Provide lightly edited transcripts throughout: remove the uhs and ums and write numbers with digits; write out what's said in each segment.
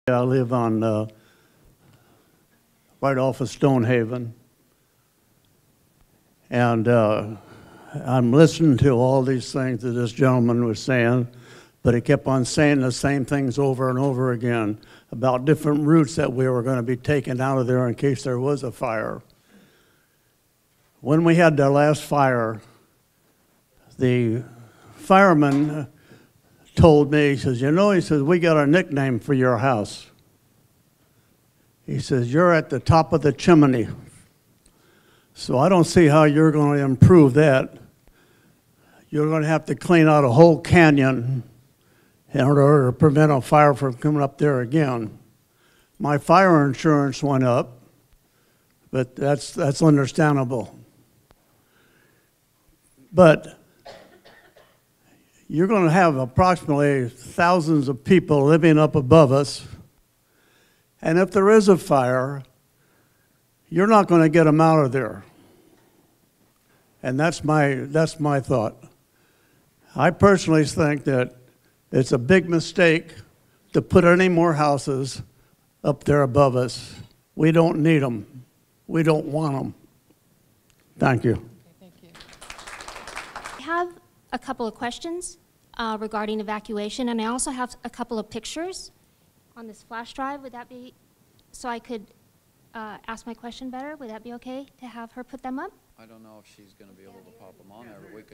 I live on right off of Stonehaven, and I'm listening to all these things that this gentleman was saying, but he kept on saying the same things over and over again about different routes that we were going to be taken out of there in case there was a fire. When we had the last fire, the fireman told me, he says, you know, he says, we got a nickname for your house. He says, you're at the top of the chimney. So I don't see how you're going to improve that. You're going to have to clean out a whole canyon in order to prevent a fire from coming up there again. My fire insurance went up, but that's understandable. But you're going to have approximately thousands of people living up above us, and if there is a fire, you're not going to get them out of there. And that's my thought. I personally think that it's a big mistake to put any more houses up there above us. We don't need them. We don't want them. Thank you. Okay, thank you. I have a couple of questions regarding evacuation, and I also have a couple of pictures on this flash drive. Would that be, so I could ask my question better? Would that be okay to have her put them up? I don't know if she's going to be able to pop them on there, but we could.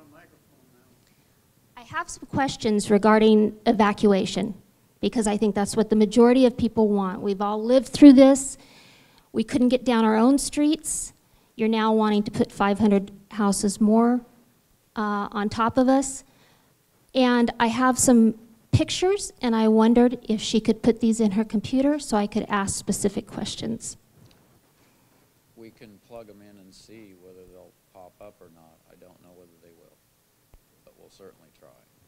I have some questions regarding evacuation, because I think that's what the majority of people want. We've all lived through this. We couldn't get down our own streets. You're now wanting to put 500 houses more on top of us. And I have some pictures, and I wondered if she could put these in her computer so I could ask specific questions. We can plug them in and see whether they'll pop up or not. I don't know whether they will, but we'll certainly try.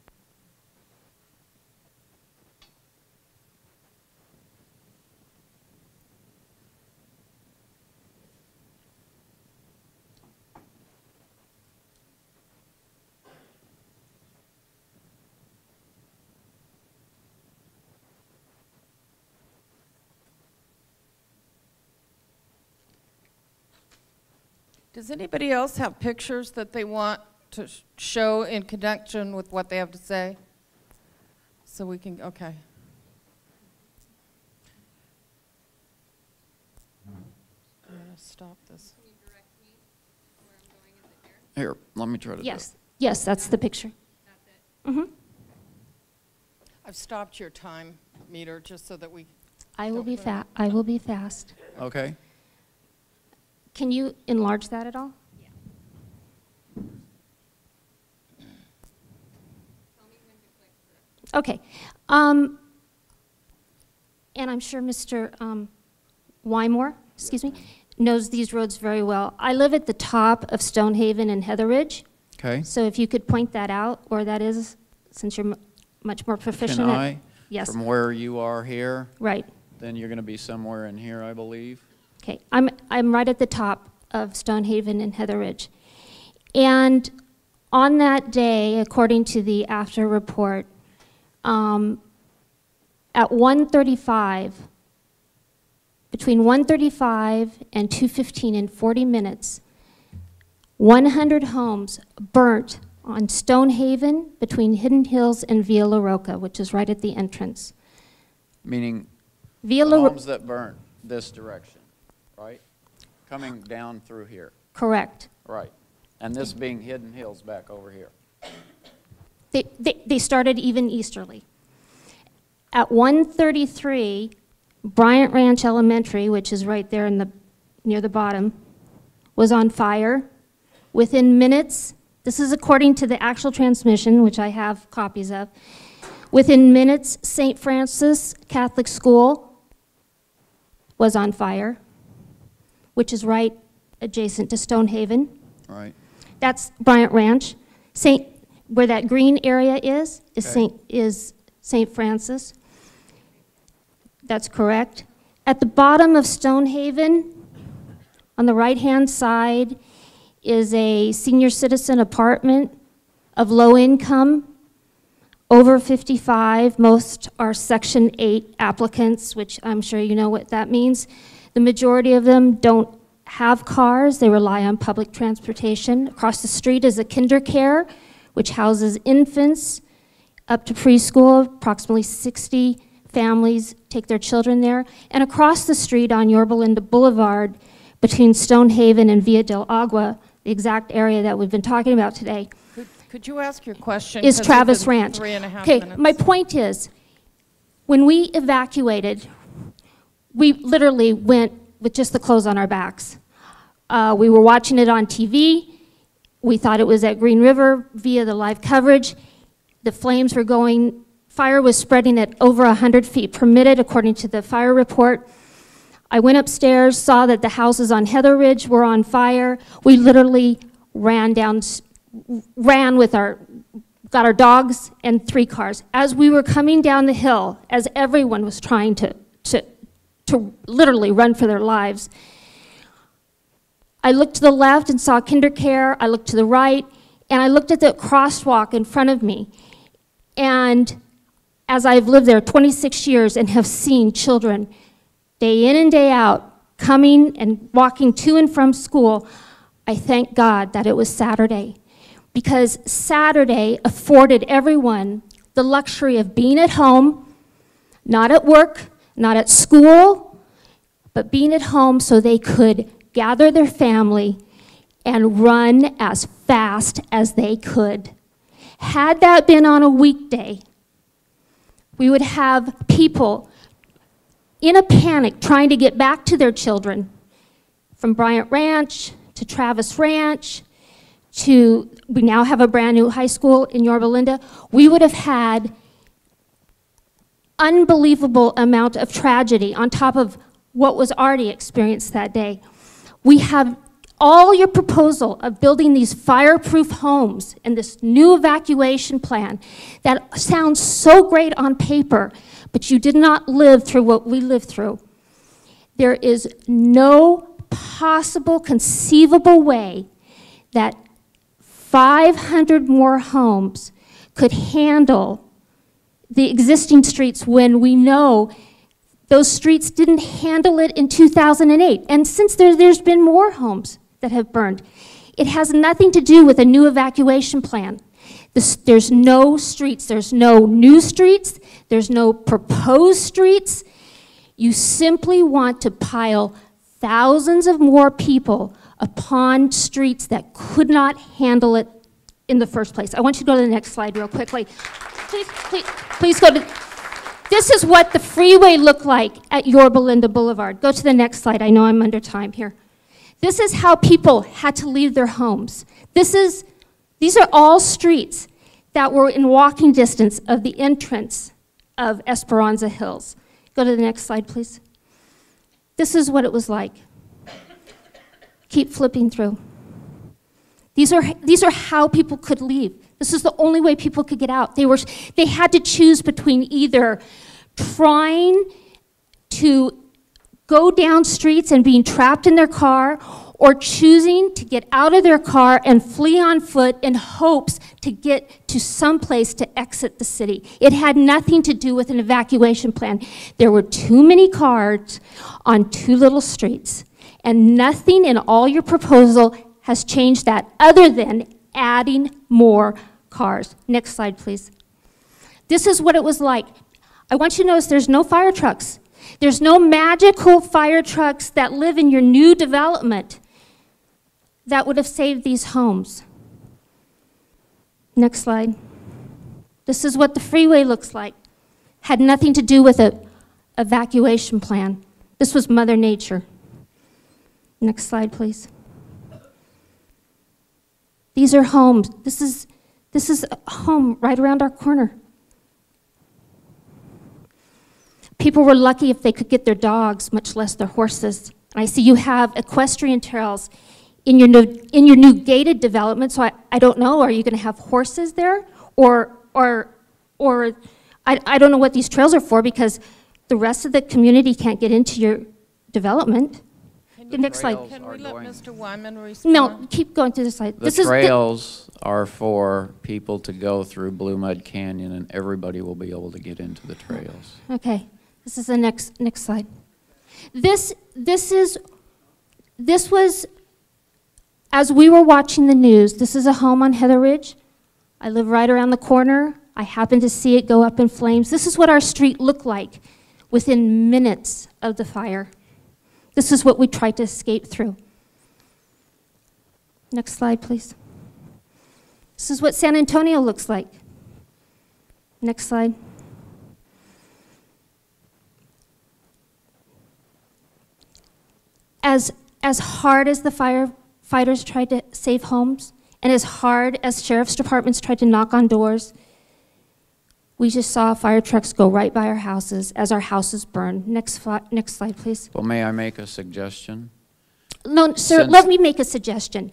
Does anybody else have pictures that they want to show in connection with what they have to say? So we can, okay. I'm going to stop this. Can you direct me where I'm going? Is it there? Here, let me try to do it. Yes, yes, that's the picture. That's it? Mm-hmm. I've stopped your time meter just so that we. I will be fast. Okay. Can you enlarge that at all? Yeah. Tell me when to click for it. Okay. And I'm sure Mr. Wymore, excuse me, knows these roads very well. I live at the top of Stonehaven and Heather Ridge. Okay. So if you could point that out where that is, since you're much more proficient Can at I? Yes. From where you are here, Right. then you're going to be somewhere in here, I believe. Okay. I'm right at the top of Stonehaven and Heather Ridge. And on that day, according to the after report, at 1:35, between 1:35 and 2:15 in 40 minutes, 100 homes burnt on Stonehaven between Hidden Hills and Villa La Roca, which is right at the entrance. Meaning Villa the La homes that burnt this direction, right? Coming down through here. Correct. Right. And this being Hidden Hills back over here. They started even easterly. At 1:33, Bryant Ranch Elementary, which is right there in near the bottom, was on fire. Within minutes, this is according to the actual transmission, which I have copies of. Within minutes, St. Francis Catholic School was on fire, which is right adjacent to Stonehaven. Right. That's Bryant Ranch. Where that green area is Okay. St. Francis. That's correct. At the bottom of Stonehaven, on the right-hand side, is a senior citizen apartment of low income. over 55. Most are Section 8 applicants, which I'm sure you know what that means. The majority of them don't have cars. They rely on public transportation. Across the street is a KinderCare, which houses infants up to preschool. Approximately 60 families take their children there. And across the street on Yorba Linda Boulevard, between Stonehaven and Villa del Agua, the exact area that we've been talking about today, Could you ask your question? is 'Cause we've Travis been Ranch. 3.5 Okay, minutes. my point is, when we evacuated, we literally went with just the clothes on our backs. We were watching it on TV. We thought it was at Green River via the live coverage. The flames were going, fire was spreading at over 100 feet per minute, according to the fire report. I went upstairs, saw that the houses on Heather Ridge were on fire. We literally ran with got our dogs and 3 cars. As we were coming down the hill, as everyone was trying to literally run for their lives, I looked to the left and saw KinderCare. I looked to the right, and I looked at the crosswalk in front of me. And as I've lived there 26 years and have seen children day in and day out coming and walking to and from school, I thank God that it was Saturday, because Saturday afforded everyone the luxury of being at home, not at work, not at school, but being at home so they could gather their family and run as fast as they could. Had that been on a weekday, we would have people in a panic trying to get back to their children, from Bryant Ranch to Travis Ranch to, we now have a brand new high school in Yorba Linda. We would have had unbelievable amount of tragedy on top of what was already experienced that day. We have all your proposal of building these fireproof homes and this new evacuation plan that sounds so great on paper, but you did not live through what we lived through. There is no possible, conceivable way that 500 more homes could handle the existing streets when we know those streets didn't handle it in 2008. And since there's been more homes that have burned. It has nothing to do with a new evacuation plan. There's no streets, there's no new streets, there's no proposed streets. You simply want to pile thousands of more people upon streets that could not handle it in the first place. I want you to go to the next slide real quickly. Please go to, this is what the freeway looked like at Yorba Linda Boulevard. Go to the next slide, I know I'm under time here. This is how people had to leave their homes. These are all streets that were in walking distance of the entrance of Esperanza Hills. Go to the next slide, please. This is what it was like. Keep flipping through. These are how people could leave. This is the only way people could get out. They had to choose between either trying to go down streets and being trapped in their car, or choosing to get out of their car and flee on foot in hopes to get to some place to exit the city. It had nothing to do with an evacuation plan. There were too many cars on too little streets, and nothing in all your proposal has changed that other than adding more cars. Next slide, please. This is what it was like. I want you to notice there's no fire trucks. There's no magical fire trucks that live in your new development that would have saved these homes. Next slide. This is what the freeway looks like. Had nothing to do with an evacuation plan. This was Mother Nature. Next slide, please. These are homes. This is a home right around our corner. People were lucky if they could get their dogs, much less their horses. And I see you have equestrian trails in your new gated development, so I don't know, are you going to have horses there? Or I don't know what these trails are for, because the rest of the community can't get into your development. The next slide. Can we let Mr. Wyman respond? No, keep going to the slide. The trails are for people to go through Blue Mud Canyon, and everybody will be able to get into the trails. Okay, this is the next slide. This was, as we were watching the news, this is a home on Heather Ridge. I live right around the corner. I happened to see it go up in flames. This is what our street looked like within minutes of the fire. This is what we tried to escape through. Next slide, please. This is what San Antonio looks like. Next slide. As hard as the firefighters tried to save homes, and as hard as sheriff's departments tried to knock on doors, we just saw fire trucks go right by our houses as our houses burned. Next slide, please. Well, may I make a suggestion? No, sir, Since- let me make a suggestion.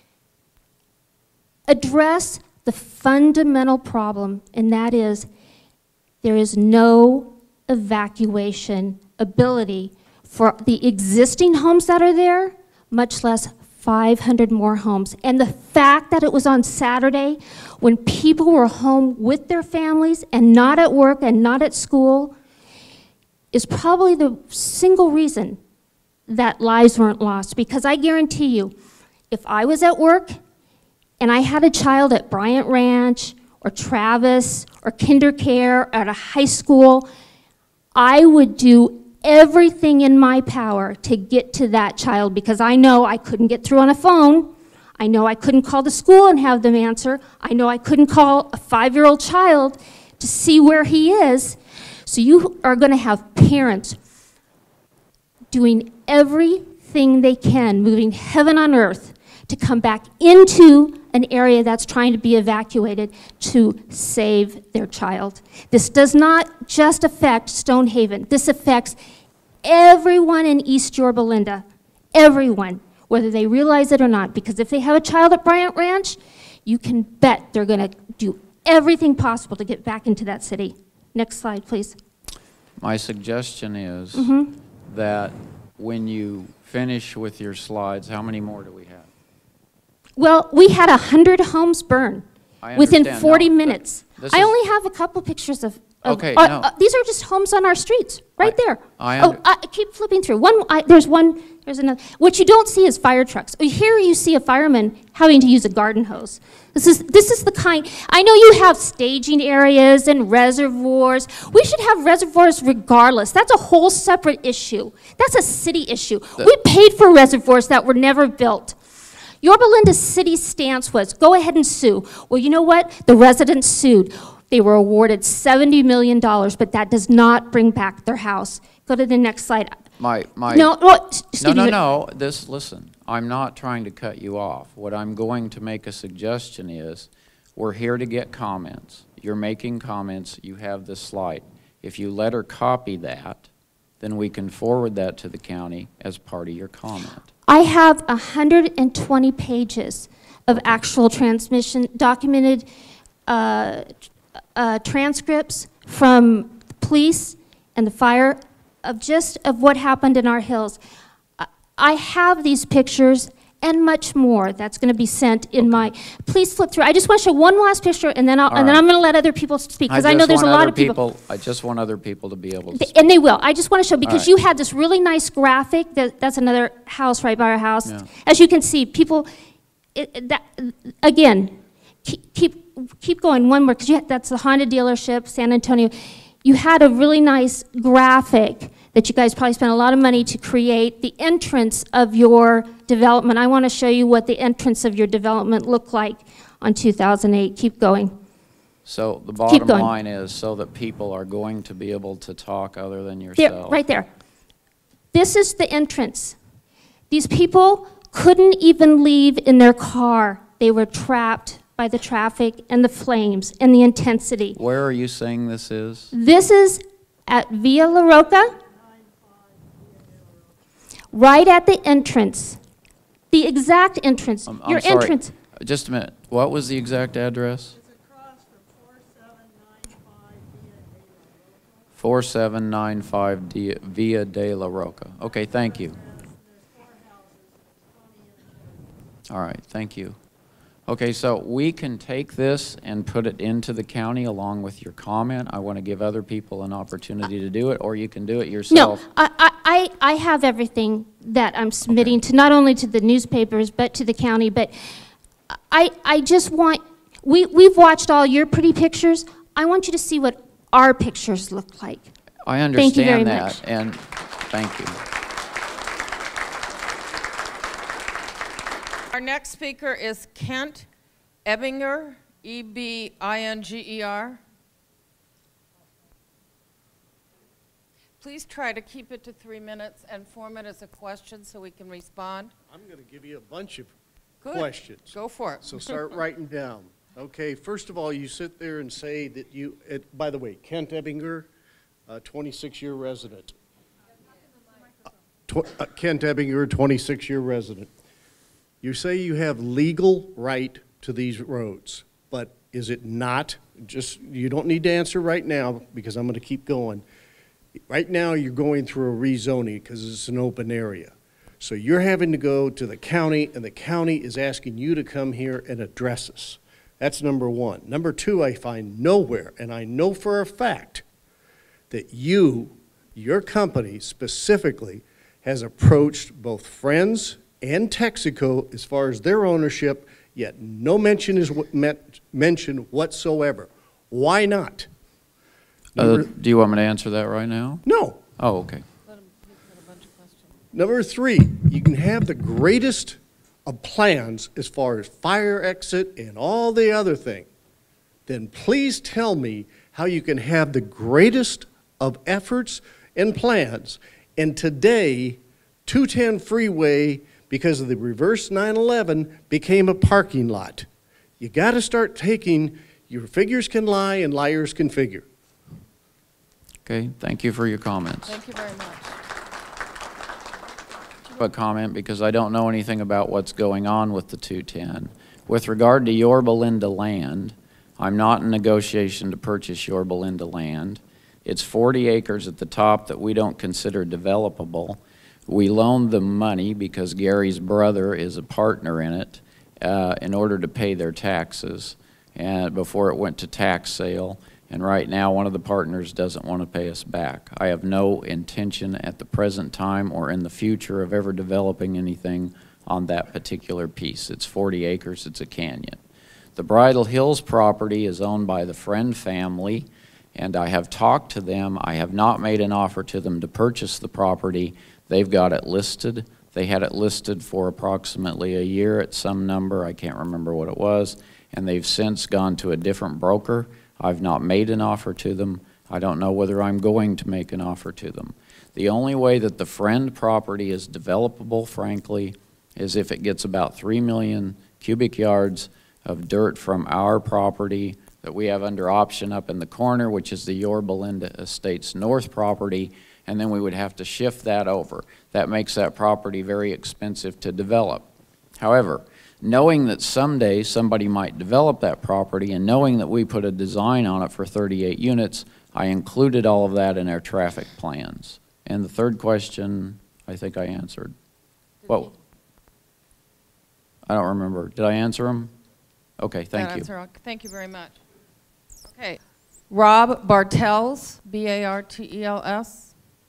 Address the fundamental problem, and that is there is no evacuation ability for the existing homes that are there, much less 500 more homes. And the fact that it was on Saturday when people were home with their families and not at work and not at school is probably the single reason that lives weren't lost. Because I guarantee you, if I was at work and I had a child at Bryant Ranch or Travis or KinderCare or at a high school, I would do everything in my power to get to that child, because I know I couldn't get through on a phone. I know I couldn't call the school and have them answer. I know I couldn't call a 5-year-old child to see where he is. So you are going to have parents doing everything they can, moving heaven on earth to come back into an area that's trying to be evacuated to save their child. This does not just affect Stonehaven. This affects everyone in East Yorba Linda, everyone, whether they realize it or not. Because if they have a child at Bryant Ranch, you can bet they're going to do everything possible to get back into that city. Next slide, please. My suggestion is that when you finish with your slides, how many more do we have? Well, we had 100 homes burn I within understand. 40 No, minutes. this I is- only have a couple pictures of Okay, no. these are just homes on our streets, right there. I Keep flipping through. There's another. What you don't see is fire trucks. Here you see a fireman having to use a garden hose. This is the kind, I know you have staging areas and reservoirs. We should have reservoirs regardless. That's a whole separate issue. That's a city issue. We paid for reservoirs that were never built. Yorba Linda City's stance was, go ahead and sue. Well, you know what? The residents sued. They were awarded $70 million, but that does not bring back their house. Go to the next slide. Listen, I'm not trying to cut you off. What I'm going to make a suggestion is, we're here to get comments. You're making comments, you have this slide. If you let her copy that, then we can forward that to the county as part of your comment. I have 120 pages of actual transmission, documented transcripts from police and the fire of what happened in our hills. I have these pictures and much more that's going to be sent in my. Please flip through. I just want to show one last picture, and then I'm going to let other people speak, because I know there's a lot of people. I just want other people to be able to speak. And they will. I just want to show, because right. you had this really nice graphic. That's another house right by our house. Yeah. As you can see, people. Again, keep going. One more, because that's the Honda dealership, San Antonio. You had a really nice graphic that you guys probably spent a lot of money to create, the entrance of your development. I want to show you what the entrance of your development looked like on 2008. Keep going. So the bottom line is, so that people are going to be able to talk other than yourself. Right there. This is the entrance. These people couldn't even leave in their car. They were trapped by the traffic and the flames and the intensity. Where are you saying this is? This is at Villa La Roca, right at the entrance. The exact entrance. I'm Your sorry. entrance. Just a minute. What was the exact address? It's across from 4795 4795 Via de la Roca. Okay, thank you. There's 4 houses, 20 in the All right, thank you. Okay, so we can take this and put it into the county along with your comment. I want to give other people an opportunity to do it, or you can do it No, yourself. I have everything that I'm submitting to, not only to the newspapers, but to the county, but I just want, we've watched all your pretty pictures. I want you to see what our pictures look like. I Thank you very understand that, much. and thank you. Our next speaker is Kent Ebinger, E-B-I-N-G-E-R. Please try to keep it to 3 minutes and form it as a question so we can respond. I'm going to give you a bunch of Good. questions. Go for it. So start writing down. Okay, first of all, you sit there and say that you, by the way, Kent Ebinger, 26-year resident. Kent Ebinger, 26-year resident. You say you have legal right to these roads, but is it not? Just, you don't need to answer right now because I'm going to keep going. Right now, you're going through a rezoning because it's an open area. So you're having to go to the county, and the county is asking you to come here and address us. That's number one. Number two, I find nowhere, and I know for a fact that your company specifically, has approached both Friends and Texaco as far as their ownership, yet no mention is mentioned whatsoever. Why not? Do you want me to answer that right now? No. Oh, okay. Number three, you can have the greatest of plans as far as fire exit and all the other thing. Then please tell me how you can have the greatest of efforts and plans. And today, 210 freeway, because of the reverse 9/11, became a parking lot. You got to start taking, your figures can lie and liars can figure. Okay, thank you for your comments. Thank you very much. A comment because I don't know anything about what's going on with the 210. With regard to Yorba Linda land, I'm not in negotiation to purchase Yorba Linda land. It's 40 acres at the top that we don't consider developable. We loaned them money because Gary's brother is a partner in it in order to pay their taxes and before it went to tax sale. And right now, one of the partners doesn't want to pay us back. I have no intention at the present time or in the future of ever developing anything on that particular piece. It's 40 acres, it's a canyon. The Bridal Hills property is owned by the Friend family, and I have talked to them. I have not made an offer to them to purchase the property. They've got it listed. They had it listed for approximately a year at some number, I can't remember what it was, and they've since gone to a different broker. I've not made an offer to them. I don't know whether I'm going to make an offer to them. The only way that the Friend property is developable, frankly, is if it gets about 3 million cubic yards of dirt from our property that we have under option up in the corner, which is the Yorba Linda Estates North property, and then we would have to shift that over. That makes that property very expensive to develop. However, knowing that someday somebody might develop that property and knowing that we put a design on it for 38 units, I included all of that in our traffic plans. And the third question, I think I answered. Well, I don't remember. Did I answer them? Okay, thank you. Thank you very much. Okay. Rob Bartels, B-A-R-T-E-L-S.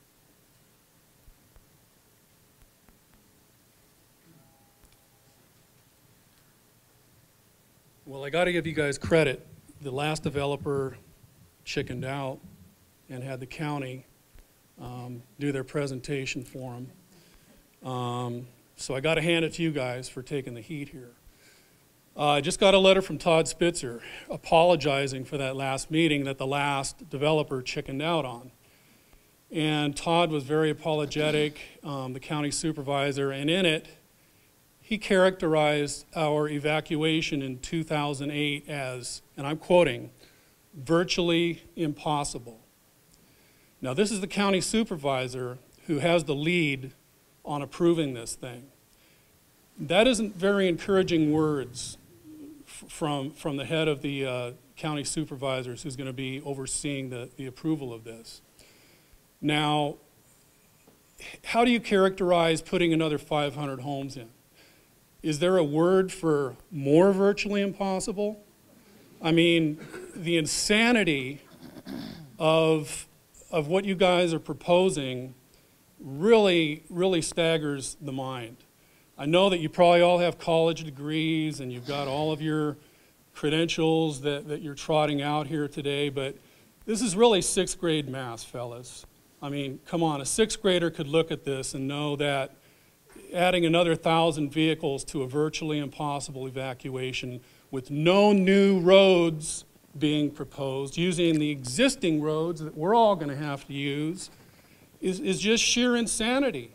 Well, I got to give you guys credit. The last developer chickened out and had the county do their presentation for them. So I got to hand it to you guys for taking the heat here. I just got a letter from Todd Spitzer apologizing for that last meeting that the last developer chickened out on. And Todd was very apologetic, the county supervisor, and in it, he characterized our evacuation in 2008 as, and I'm quoting, virtually impossible. Now, this is the county supervisor who has the lead on approving this thing. That isn't very encouraging words from the head of the county supervisors who's going to be overseeing the approval of this. Now, how do you characterize putting another 500 homes in? Is there a word for more virtually impossible? I mean, the insanity of what you guys are proposing really, really staggers the mind. I know that you probably all have college degrees and you've got all of your credentials that you're trotting out here today, but this is really sixth grade math, fellas. I mean, come on, a sixth grader could look at this and know that adding another 1,000 vehicles to a virtually impossible evacuation with no new roads being proposed, using the existing roads that we're all going to have to use, is just sheer insanity.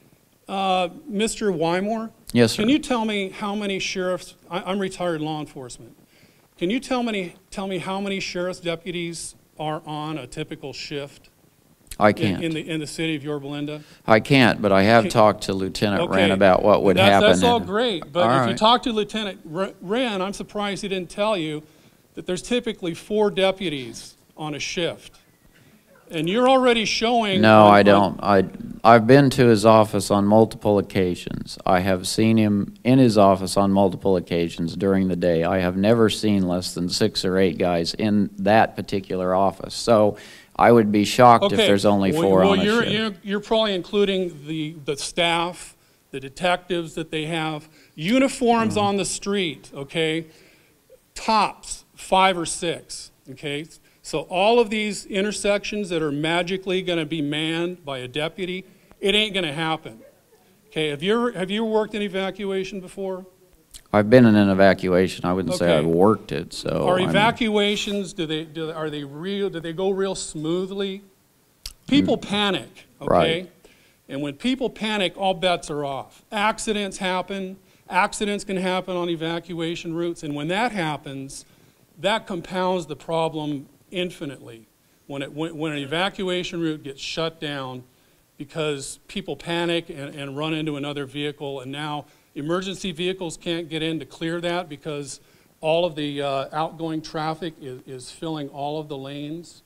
Mr. Wymore? Yes, sir. Can you tell me how many sheriffs, I'm retired law enforcement, can you tell me how many sheriff's deputies are on a typical shift? I can't. In the city of Yorba Linda? I can't, but I have talked to Lieutenant Wren about what would happen. That's all and- great, but All if right. you talk to Lieutenant Wren, I'm surprised he didn't tell you that there's typically 4 deputies on a shift. And you're already showing... No, I don't. I've been to his office on multiple occasions. I have seen him in his office on multiple occasions during the day. I have never seen less than 6 or 8 guys in that particular office. So I would be shocked if there's only 4 on a shift. You're probably including the staff, the detectives that they have, uniforms on the street, okay? Tops, 5 or 6, okay? So all of these intersections that are magically going to be manned by a deputy, it ain't going to happen. Okay, have you worked in evacuation before? I've been in an evacuation. I wouldn't say Okay. I've worked it. So Are I mean, evacuations, do they go real smoothly? People panic, okay? Right. And when people panic, all bets are off. Accidents happen. Accidents can happen on evacuation routes, and when that happens, that compounds the problem infinitely. When an evacuation route gets shut down because people panic and run into another vehicle, and now emergency vehicles can't get in to clear that because all of the outgoing traffic is filling all of the lanes.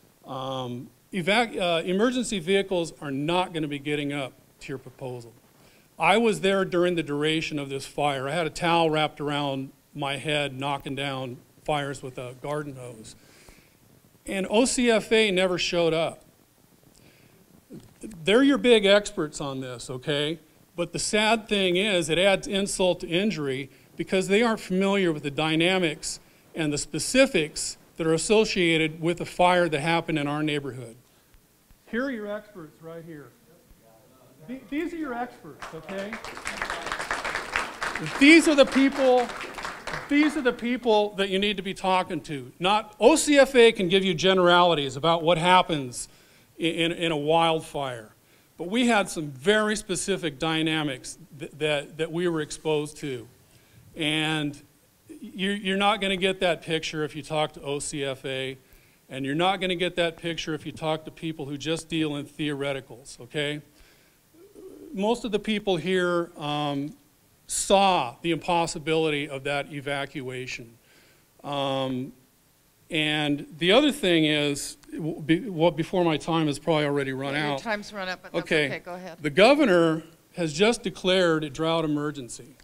Emergency vehicles are not going to be getting up to your proposal. I was there during the duration of this fire. I had a towel wrapped around my head knocking down fires with a garden hose. And OCFA never showed up. They're your big experts on this, okay? But the sad thing is it adds insult to injury because they aren't familiar with the dynamics and the specifics that are associated with a fire that happened in our neighborhood. Here are your experts right here. These are your experts, okay? These are the people that you need to be talking to. Not OCFA can give you generalities about what happens in a wildfire. But we had some very specific dynamics that we were exposed to. And you're not going to get that picture if you talk to OCFA, and you're not going to get that picture if you talk to people who just deal in theoreticals, okay? Most of the people here saw the impossibility of that evacuation. And the other thing is, before my time has probably already run Your out. time's run up, but that's okay, go ahead. The governor has just declared a drought emergency.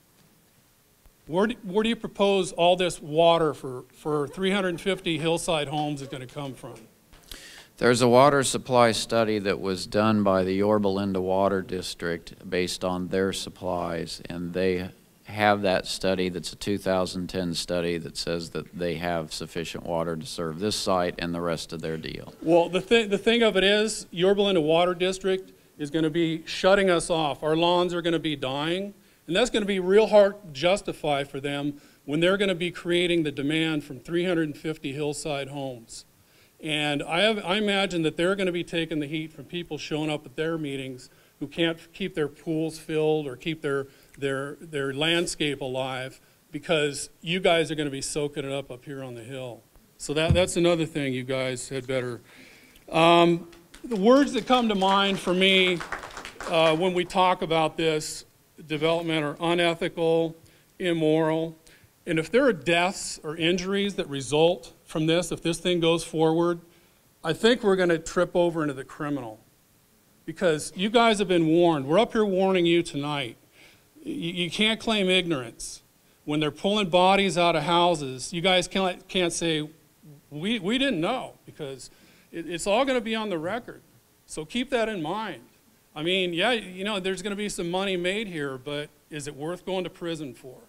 Where do you propose all this water for 350 hillside homes is going to come from? there's a water supply study that was done by the Yorba Linda Water District based on their supplies, and they have that study that's a 2010 study that says that they have sufficient water to serve this site and the rest of their deal. Well, the thing of it is, Yorba Linda Water District is going to be shutting us off. Our lawns are going to be dying, and that's going to be real hard to justify for them when they're going to be creating the demand from 350 hillside homes. And I imagine that they're going to be taking the heat from people showing up at their meetings who can't keep their pools filled or keep their landscape alive because you guys are going to be soaking it up here on the hill. So that's another thing you guys had better. The words that come to mind for me when we talk about this development are unethical, immoral, and if there are deaths or injuries that result from this, if this thing goes forward, I think we're going to trip over into the criminal. Because you guys have been warned. We're up here warning you tonight. you can't claim ignorance. When they're pulling bodies out of houses, you guys can't say, we didn't know, because it's all going to be on the record. So keep that in mind. I mean, yeah, you know, there's going to be some money made here, but is it worth going to prison for?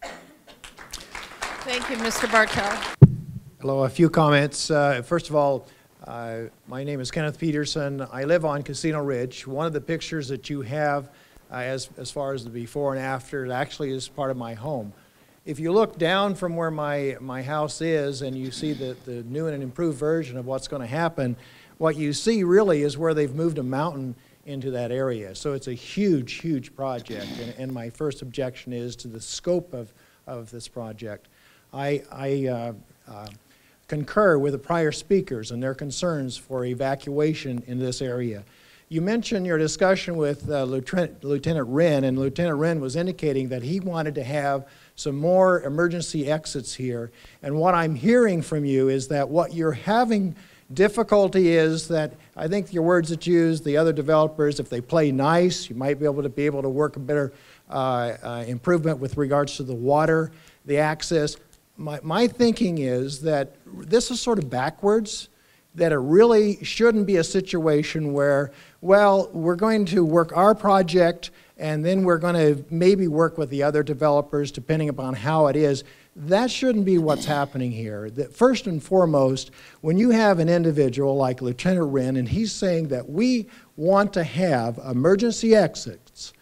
Thank you, Mr. Bartel. Hello, a few comments. First of all, my name is Kenneth Peterson. I live on Casino Ridge. One of the pictures that you have as far as the before and after, it actually is part of my home. If you look down from where my house is and you see the new and improved version of what's going to happen, what you see really is where they've moved a mountain into that area. So it's a huge, huge project. And my first objection is to the scope of this project. I concur with the prior speakers and their concerns for evacuation in this area. You mentioned your discussion with Lieutenant Wren, and Lieutenant Wren was indicating that he wanted to have some more emergency exits here. And what I'm hearing from you is that what you're having difficulty is that, I think your words that you used, the other developers, if they play nice, you might be able to work a better improvement with regards to the water, the access. My thinking is that this is sort of backwards, that it really shouldn't be a situation where, well, we're going to work our project and then we're going to maybe work with the other developers depending upon how it is. That shouldn't be what's happening here. That first and foremost, when you have an individual like Lieutenant Wren and he's saying that we want to have emergency exits,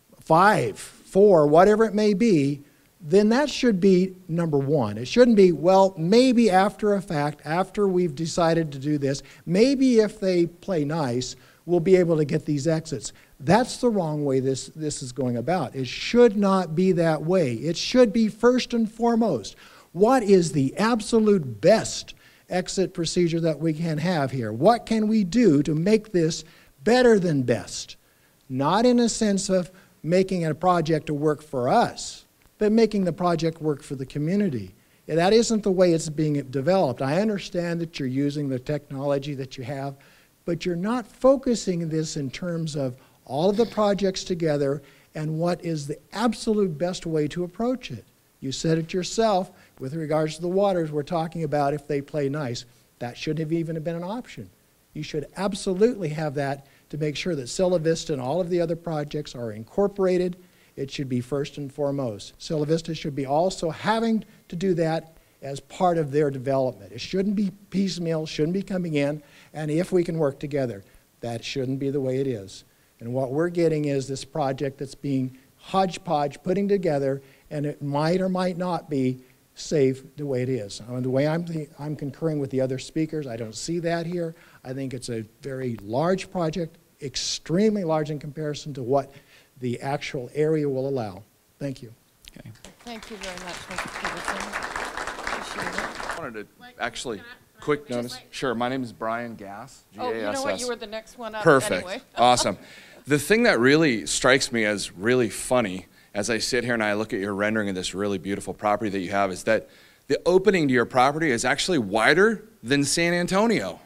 5, 4, whatever it may be, then that should be number one. It shouldn't be, well, maybe after a fact, after we've decided to do this, maybe if they play nice, we'll be able to get these exits. That's the wrong way this is going about. It should not be that way. It should be first and foremost, what is the absolute best exit procedure that we can have here? What can we do to make this better than best? Not in a sense of making a project to work for us, but making the project work for the community. That isn't the way it's being developed. I understand that you're using the technology that you have, but you're not focusing this in terms of all of the projects together and what is the absolute best way to approach it. You said it yourself with regards to the waters we're talking about if they play nice. That shouldn't have even been an option. You should absolutely have that to make sure that Silla Vista and all of the other projects are incorporated. It should be first and foremost. Silla Vista should be also having to do that as part of their development. It shouldn't be piecemeal, shouldn't be coming in, and if we can work together, that shouldn't be the way it is. And what we're getting is this project that's being hodgepodge putting together, and it might or might not be safe the way it is. The way I'm concurring with the other speakers, I don't see that here. I think it's a very large project, extremely large in comparison to what the actual area will allow. Thank you. Okay. Thank you very much, Mr. Peterson. Appreciate it. I wanted to actually, quick notice. Sure, my name is Brian Gass, Oh, you know what? G-A-S-S. You were the next one up Perfect. anyway. Awesome. The thing that really strikes me as really funny as I sit here and I look at your rendering of this really beautiful property that you have is that the opening to your property is actually wider than San Antonio.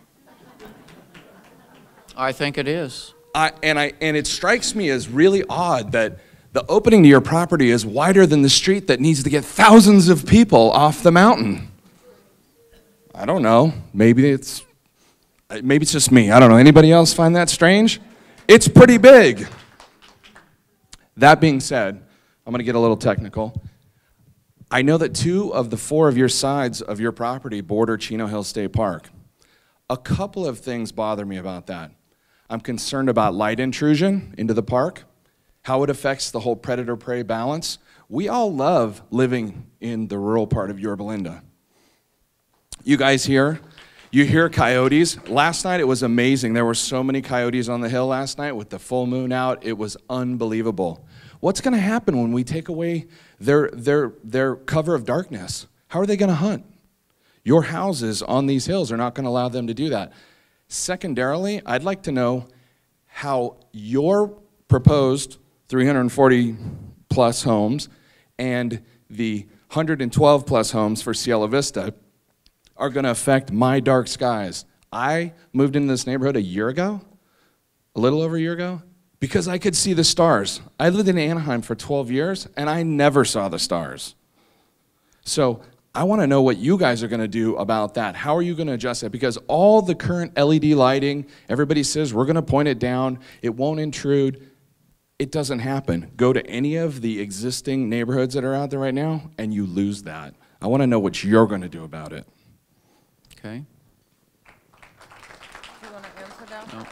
I think it is. And it strikes me as really odd that the opening to your property is wider than the street that needs to get thousands of people off the mountain. I don't know. Maybe it's just me. I don't know. Anybody else find that strange? It's pretty big. That being said, I'm going to get a little technical. I know that 2 of the 4 of your sides of your property border Chino Hills State Park. A couple of things bother me about that. I'm concerned about light intrusion into the park, how it affects the whole predator-prey balance. We all love living in the rural part of Yorba Linda. You guys here, you hear coyotes. Last night it was amazing. There were so many coyotes on the hill last night with the full moon out. It was unbelievable. What's going to happen when we take away their cover of darkness? How are they going to hunt? Your houses on these hills are not going to allow them to do that. Secondarily, I'd like to know how your proposed 340 plus homes and the 112 plus homes for Cielo Vista are going to affect my dark skies. I moved into this neighborhood a year ago, a little over a year ago. because I could see the stars. I lived in Anaheim for 12 years, and I never saw the stars. So I want to know what you guys are going to do about that. How are you going to adjust it? Because all the current LED lighting, everybody says we're going to point it down, it won't intrude. It doesn't happen. Go to any of the existing neighborhoods that are out there right now, and you lose that. I want to know what you're going to do about it. Okay? Do you want to answer that? No.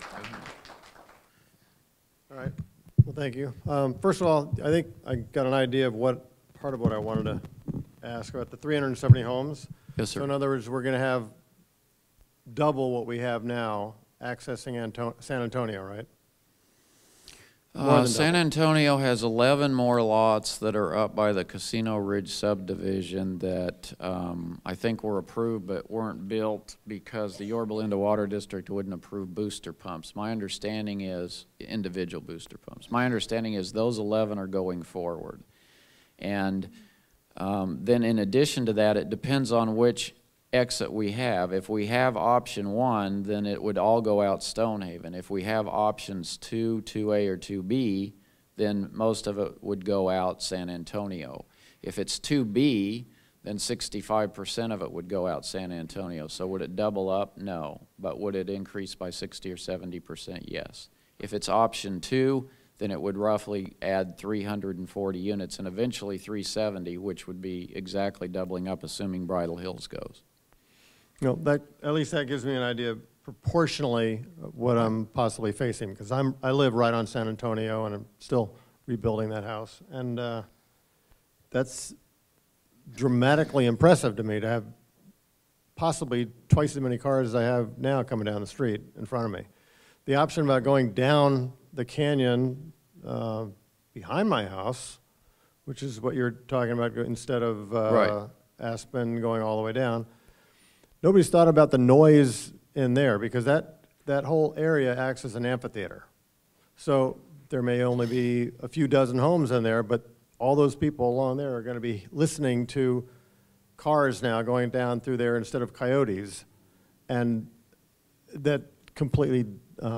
All right. Well, thank you. First of all, I think I got an idea of what part of what I wanted to ask about the 370 homes. Yes, sir. So in other words, we're going to have double what we have now accessing San Antonio, right? More than San double. Antonio has 11 more lots that are up by the Casino Ridge subdivision that I think were approved but weren't built because the Yorba Linda Water District wouldn't approve booster pumps. My understanding is, individual booster pumps, my understanding is those 11 are going forward. And then in addition to that, it depends on which exit we have. If we have option 1, then it would all go out Stonehaven. If we have options 2, 2A, or 2B, then most of it would go out San Antonio. If it's 2B, then 65% of it would go out San Antonio. So would it double up? No. But would it increase by 60 or 70%? Yes. If it's option 2, then it would roughly add 340 units and eventually 370, which would be exactly doubling up, assuming Bridal Hills goes. You know, at least that gives me an idea of proportionally what I'm possibly facing, because I live right on San Antonio and I'm still rebuilding that house. And that's dramatically impressive to me to have possibly twice as many cars as I have now coming down the street in front of me. The option about going down the canyon behind my house, which is what you're talking about, instead of Right. Aspen going all the way down, nobody's thought about the noise in there, because that whole area acts as an amphitheater. So there may only be a few dozen homes in there, but all those people along there are going to be listening to cars now going down through there instead of coyotes. And that completely,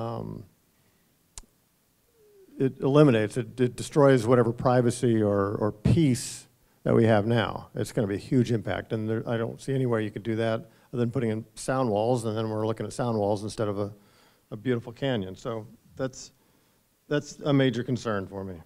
it eliminates, it destroys whatever privacy or peace that we have now. It's going to be a huge impact, and I don't see anywhere you could do that other than putting in sound walls, and then we're looking at sound walls instead of a beautiful canyon. So that's a major concern for me.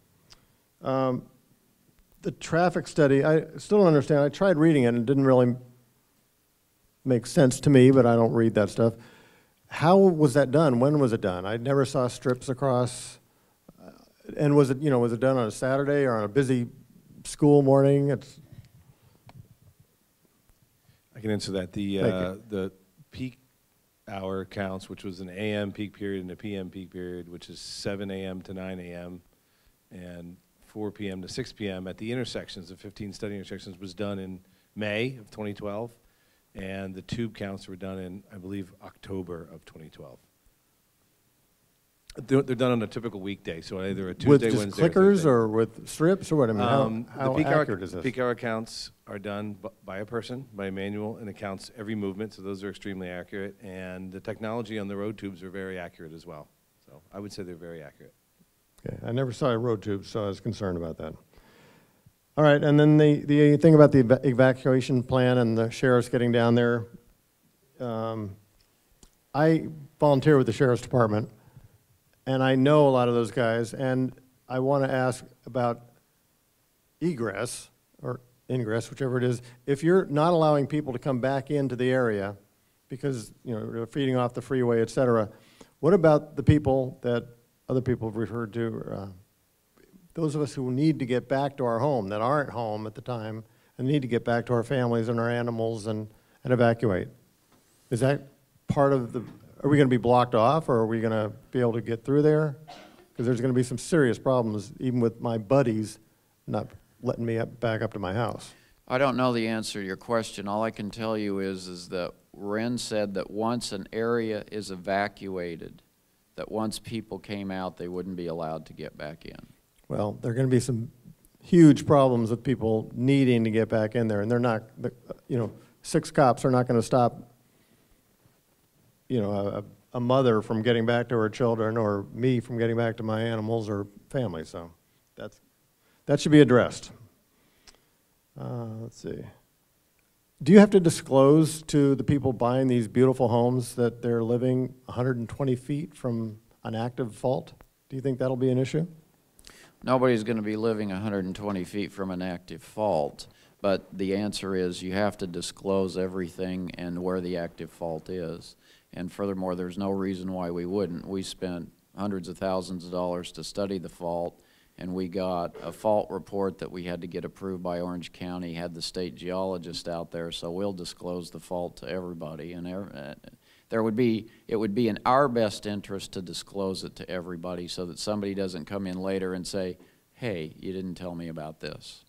The traffic study, I still don't understand. I tried reading it, and it didn't really make sense to me, but I don't read that stuff. How was that done? When was it done? I never saw strips across. And was it done on a Saturday or on a busy school morning? I can answer that. The peak hour counts, which was an AM peak period and a PM peak period, which is 7 a.m. to 9 a.m. and 4 p.m. to 6 p.m. at the intersections, the 15 study intersections, was done in May of 2012, and the tube counts were done in, I believe, October of 2012. They're done on a typical weekday, so either a Tuesday, with just Wednesday, or clickers Thursday. or with strips or what? I mean, how accurate is this? Peak hour counts are done by a person, by a manual, and it counts every movement, so those are extremely accurate. And the technology on the road tubes are very accurate as well. So I would say they're very accurate. Okay, I never saw a road tube, so I was concerned about that. All right, and then the thing about the evacuation plan and the sheriffs getting down there. I volunteer with the sheriff's department, and I know a lot of those guys, and I want to ask about egress or ingress, whichever it is. If you're not allowing people to come back into the area because they're feeding off the freeway, et cetera, what about the people that other people have referred to, those of us who need to get back to our home, that aren't home at the time, and need to get back to our families and our animals and evacuate? Is that part of the... Are we going to be blocked off, or are we going to be able to get through there? Because there's going to be some serious problems, even with my buddies not letting me back up to my house. I don't know the answer to your question. All I can tell you is that Ren said that once an area is evacuated, that once people came out, they wouldn't be allowed to get back in. Well, there are going to be some huge problems with people needing to get back in there, and they're not, 6 cops are not going to stop, a a mother from getting back to her children or me from getting back to my animals or family. So that should be addressed. Let's see. Do you have to disclose to the people buying these beautiful homes that they're living 120 feet from an active fault? Do you think that'll be an issue? Nobody's going to be living 120 feet from an active fault, but the answer is you have to disclose everything and where the active fault is. And furthermore, there's no reason why we wouldn't. We spent hundreds of thousands of dollars to study the fault, and we got a fault report that we had to get approved by Orange County, had the state geologist out there, so we'll disclose the fault to everybody. And it would be in our best interest to disclose it to everybody so that somebody doesn't come in later and say, hey, you didn't tell me about this.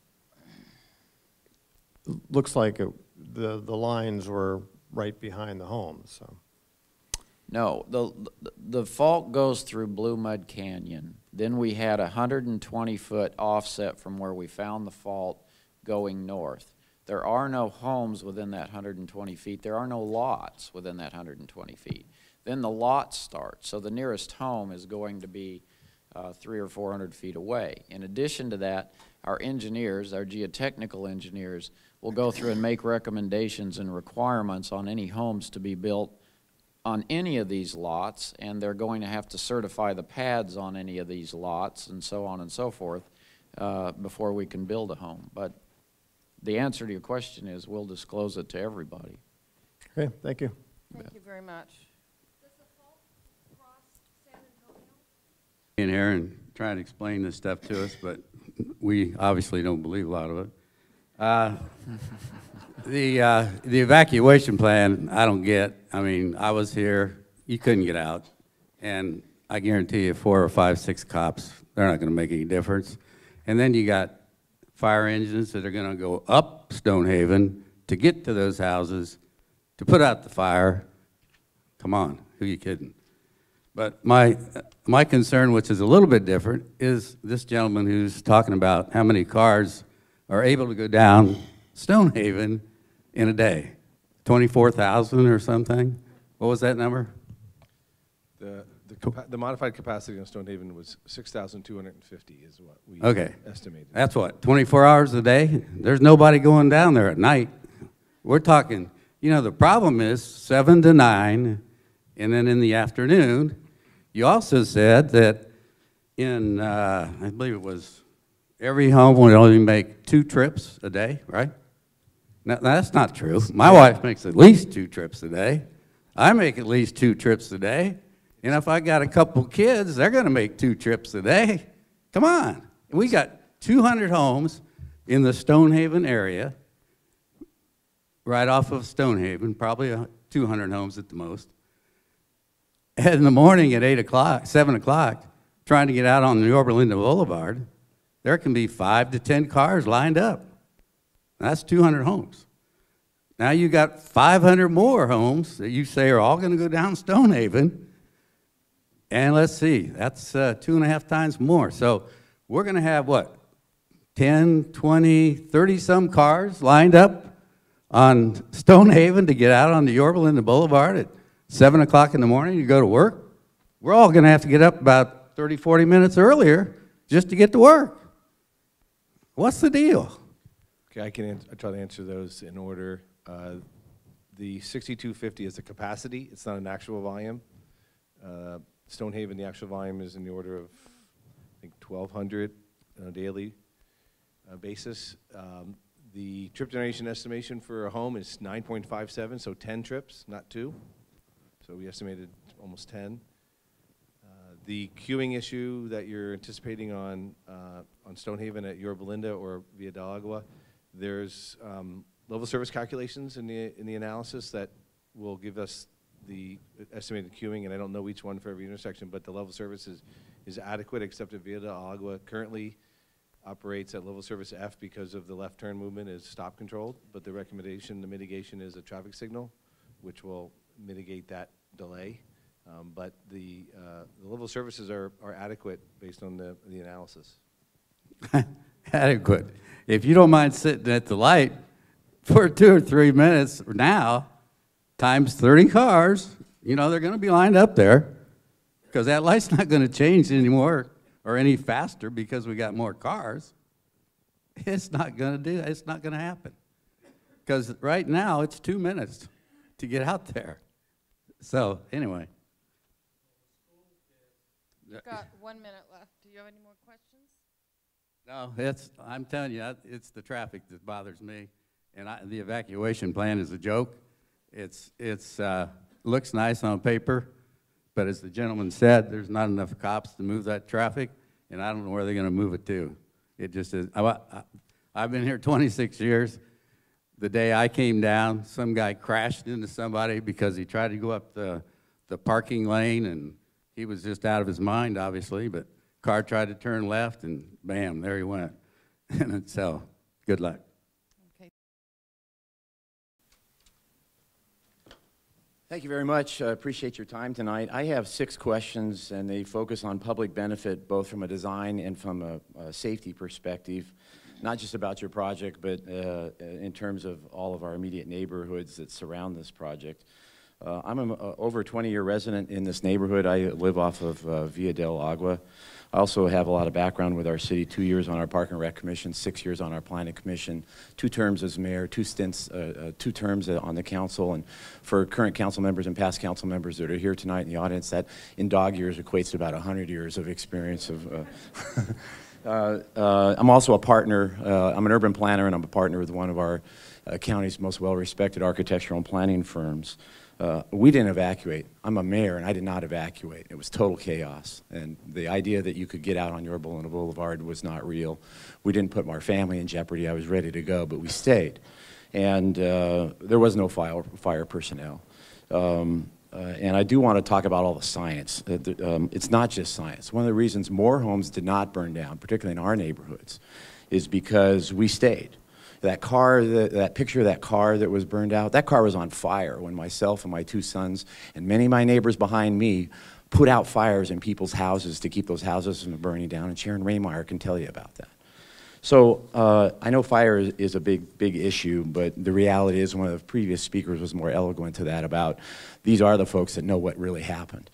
Looks like the lines were right behind the homes. So. No, the fault goes through Blue Mud Canyon. Then we had a 120-foot offset from where we found the fault going north. There are no homes within that 120 feet. There are no lots within that 120 feet. Then the lots start. So the nearest home is going to be 300 or 400 feet away. In addition to that, our engineers, our geotechnical engineers, will go through and make recommendations and requirements on any homes to be built on any of these lots, and they're going to have to certify the pads on any of these lots and so on and so forth before we can build a home. But the answer to your question is we'll disclose it to everybody. Okay, thank you. Thank you very much. Does the fault cross San Antonio? In here and trying to explain this stuff to us, but we obviously don't believe a lot of it. The evacuation plan, I don't get. I mean, I was here, you couldn't get out, and I guarantee you 4 or 5, 6 cops, they're not going to make any difference. And then you got fire engines that are going to go up Stonehaven to get to those houses to put out the fire. Come on, who are you kidding? But my concern, which is a little bit different, is this gentleman who's talking about how many cars are able to go down Stonehaven in a day. 24,000 or something? What was that number? The modified capacity on Stonehaven was 6,250 is what we estimated. That's what, 24 hours a day? There's nobody going down there at night. We're talking, you know, the problem is 7 to 9, and then in the afternoon. You also said that in, I believe it was, every home would only make 2 trips a day, right? Now, that's not true. My wife makes at least 2 trips a day. I make at least 2 trips a day. And if I got a couple kids, they're going to make 2 trips a day. Come on. We got 200 homes in the Stonehaven area, right off of Stonehaven, probably 200 homes at the most. And in the morning at 8 o'clock, 7 o'clock, trying to get out on the Yorba Linda Boulevard, there can be 5 to 10 cars lined up. That's 200 homes. Now you got 500 more homes that you say are all going to go down Stonehaven. And let's see, that's 2.5 times more. So we're going to have what, 10, 20, 30 some cars lined up on Stonehaven to get out on the Yorba Linda Boulevard at 7 o'clock in the morning to go to work. We're all going to have to get up about 30, 40 minutes earlier just to get to work. What's the deal? Okay, I can try to answer those in order. The 6,250 is the capacity. It's not an actual volume. Stonehaven, the actual volume is in the order of, I think, 1,200 on a daily basis. The trip generation estimation for a home is 9.57, so 10 trips, not 2. So we estimated almost 10. The queuing issue that you're anticipating on Stonehaven at Yorba Linda or Via del Agua, there's level service calculations in the analysis that will give us the estimated queuing, and I don't know each one for every intersection, but the level service is adequate, except at Via del Agua currently operates at level service F because of the left turn movement is stop controlled, but the recommendation, the mitigation is a traffic signal, which will mitigate that delay. But the level services are adequate based on the analysis. Adequate. If you don't mind sitting at the light for 2 or 3 minutes now, times 30 cars, You know, they're going to be lined up there because that light's not going to change anymore or any faster because we got more cars. It's not going to do that. It's not going to happen. Because right now, it's 2 minutes to get out there. So, anyway. We've got 1 minute left. Do you have any more questions? No, I'm telling you, it's the traffic that bothers me. And the evacuation plan is a joke. It's looks nice on paper, but as the gentleman said, there's not enough cops to move that traffic, and I don't know where they're going to move it to. It just is. I've been here 26 years. The day I came down, some guy crashed into somebody because he tried to go up the parking lane, and he was just out of his mind, obviously, but car tried to turn left, and bam, there he went. And so, good luck. Thank you very much. I appreciate your time tonight. I have 6 questions, and they focus on public benefit, both from a design and from a safety perspective, not just about your project, but in terms of all of our immediate neighborhoods that surround this project. I'm an over 20-year resident in this neighborhood. I live off of Via del Agua. I also have a lot of background with our city, 2 years on our Park and Rec Commission, 6 years on our Planning Commission, 2 terms as mayor, 2 stints, 2 terms on the council. And for current council members and past council members that are here tonight in the audience, that in dog years equates to about 100 years of experience of I'm also a partner. I'm an urban planner, and I'm a partner with one of our county's most well-respected architectural and planning firms. We didn't evacuate. I'm a mayor, and I did not evacuate. It was total chaos. And the idea that you could get out on Yorba Linda Boulevard was not real. We didn't put our family in jeopardy. I was ready to go, but we stayed. And there was no fire personnel. And I do want to talk about all the science. It's not just science. One of the reasons more homes did not burn down, particularly in our neighborhoods, is because we stayed. That car, that picture of that car that was burned out, that car was on fire when myself and my 2 sons and many of my neighbors behind me put out fires in people's houses to keep those houses from burning down, and Sharon Raymeyer can tell you about that. So I know fire is a big issue, but the reality is one of the previous speakers was more eloquent to that about these are the folks that know what really happened.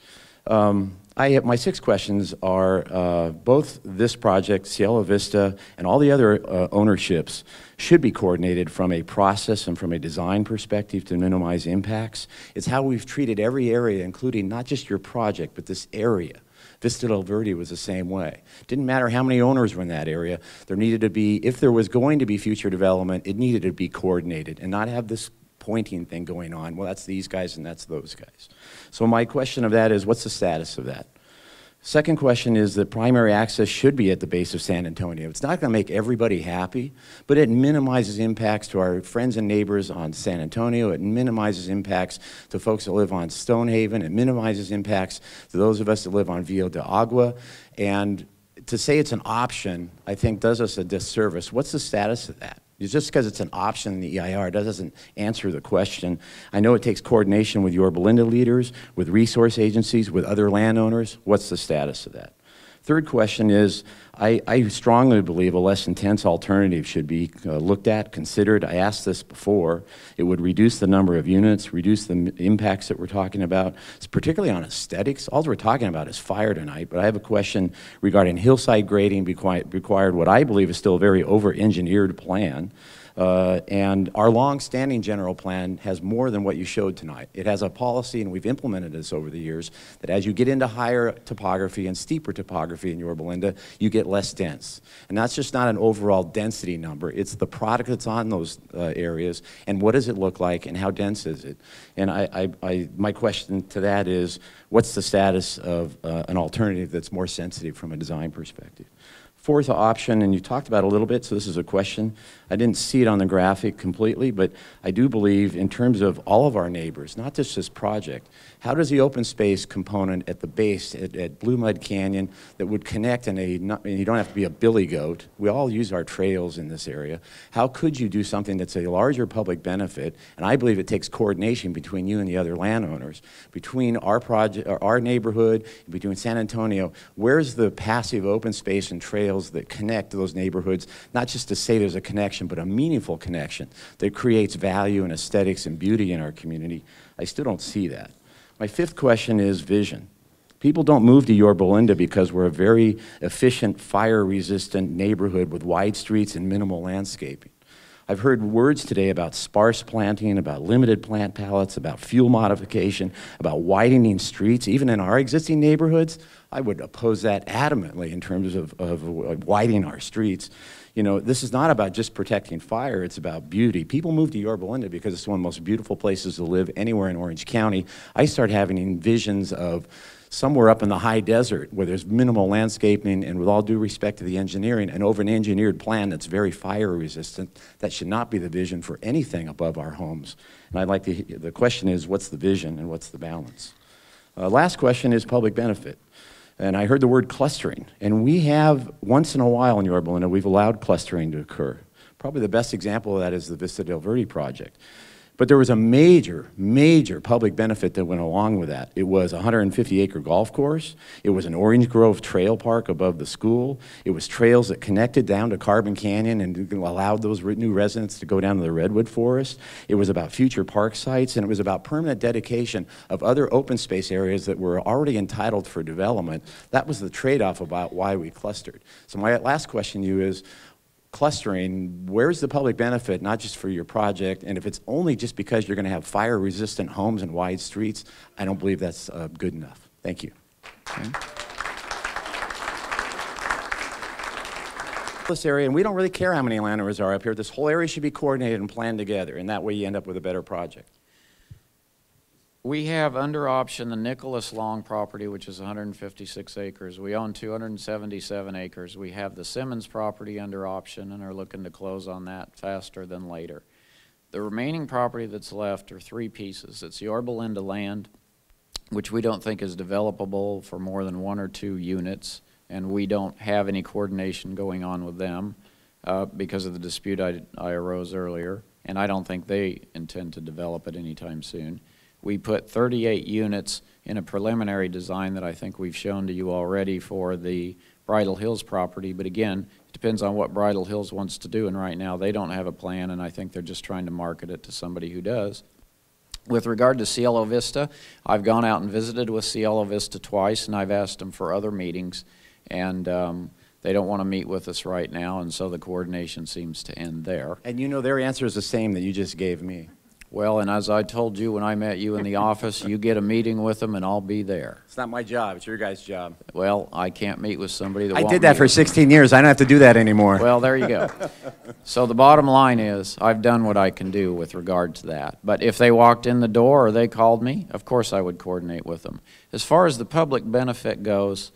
My 6 questions are both this project, Cielo Vista, and all the other ownerships should be coordinated from a process and from a design perspective to minimize impacts. It's how we've treated every area, including not just your project, but this area. Vista del Verde was the same way. Didn't matter how many owners were in that area. There needed to be, if there was going to be future development, it needed to be coordinated and not have this pointing thing going on. Well, that's these guys and that's those guys. So my question of that is, what's the status of that? Second question is that primary access should be at the base of San Antonio. It's not going to make everybody happy, but it minimizes impacts to our friends and neighbors on San Antonio. It minimizes impacts to folks that live on Stonehaven. It minimizes impacts to those of us that live on Via del Agua. And to say it's an option, I think, does us a disservice. What's the status of that? Just because it's an option in the EIR doesn't answer the question. I know it takes coordination with Yorba Linda leaders, with resource agencies, with other landowners. What's the status of that? Third question is, I strongly believe a less intense alternative should be looked at, considered. I asked this before. It would reduce the number of units, reduce the impacts that we're talking about. It's particularly on aesthetics. All we're talking about is fire tonight, but I have a question regarding hillside grading required what I believe is still a very over-engineered plan. And our long-standing general plan has more than what you showed tonight. It has a policy, and we've implemented this over the years, that as you get into higher topography and steeper topography in Yorba Linda, you get less dense. And that's just not an overall density number. It's the product that's on those areas, and what does it look like, and how dense is it? And my question to that is, what's the status of an alternative that's more sensitive from a design perspective? Fourth option, and you talked about it a little bit, so this is a question. I didn't see it on the graphic completely, but I do believe in terms of all of our neighbors, not just this project, how does the open space component at the base at Blue Mud Canyon that would connect and you don't have to be a billy goat, we all use our trails in this area, how could you do something that's a larger public benefit, and I believe it takes coordination between you and the other landowners, between our project, our neighborhood, between San Antonio, where's the passive open space and trails that connect to those neighborhoods, not just to say there's a connection, but a meaningful connection that creates value and aesthetics and beauty in our community. I still don't see that. My fifth question is vision. People don't move to Yorba Linda because we're a very efficient, fire-resistant neighborhood with wide streets and minimal landscaping. I've heard words today about sparse planting, about limited plant palettes, about fuel modification, about widening streets, even in our existing neighborhoods. I would oppose that adamantly in terms of widening our streets. You know, this is not about just protecting fire, it's about beauty. People move to Yorba Linda because it's one of the most beautiful places to live anywhere in Orange County. I start having visions of somewhere up in the high desert where there's minimal landscaping, and with all due respect to the engineering, an over-engineered plan that's very fire resistant. That should not be the vision for anything above our homes. And I'd like to, the question is, what's the vision and what's the balance? Last question is public benefit. And I heard the word clustering. And we have, once in a while in Yorba Linda, we've allowed clustering to occur. Probably the best example of that is the Vista del Verde project. But there was a major, major public benefit that went along with that. It was a 150-acre golf course. It was an Orange Grove trail park above the school. It was trails that connected down to Carbon Canyon and allowed those new residents to go down to the Redwood Forest. It was about future park sites, and it was about permanent dedication of other open space areas that were already entitled for development. That was the trade-off about why we clustered. So my last question to you is, clustering, where's the public benefit, not just for your project, and if it's only just because you're going to have fire-resistant homes and wide streets, I don't believe that's good enough. Thank you. Okay. This area, and we don't really care how many landowners are up here. This whole area should be coordinated and planned together, and that way you end up with a better project. We have under option the Nicholas Long property, which is 156 acres. We own 277 acres. We have the Simmons property under option and are looking to close on that faster than later. The remaining property that's left are three pieces. It's Yorba Linda land, which we don't think is developable for more than 1 or 2 units, and we don't have any coordination going on with them because of the dispute I arose earlier, and I don't think they intend to develop it anytime soon. We put 38 units in a preliminary design that I think we've shown to you already for the Bridal Hills property, but again, it depends on what Bridal Hills wants to do, and right now they don't have a plan, and I think they're just trying to market it to somebody who does. With regard to Cielo Vista, I've gone out and visited with Cielo Vista twice, and I've asked them for other meetings, and they don't want to meet with us right now, and so the coordination seems to end there. And you know their answer is the same that you just gave me. Well, and as I told you when I met you in the office, you get a meeting with them and I'll be there. It's not my job, it's your guys' job. Well, I can't meet with somebody that I won't did that meet for with 16 years. I don't have to do that anymore. Well, there you go. So the bottom line is, I've done what I can do with regard to that. But if they walked in the door or they called me, of course I would coordinate with them. As far as the public benefit goes,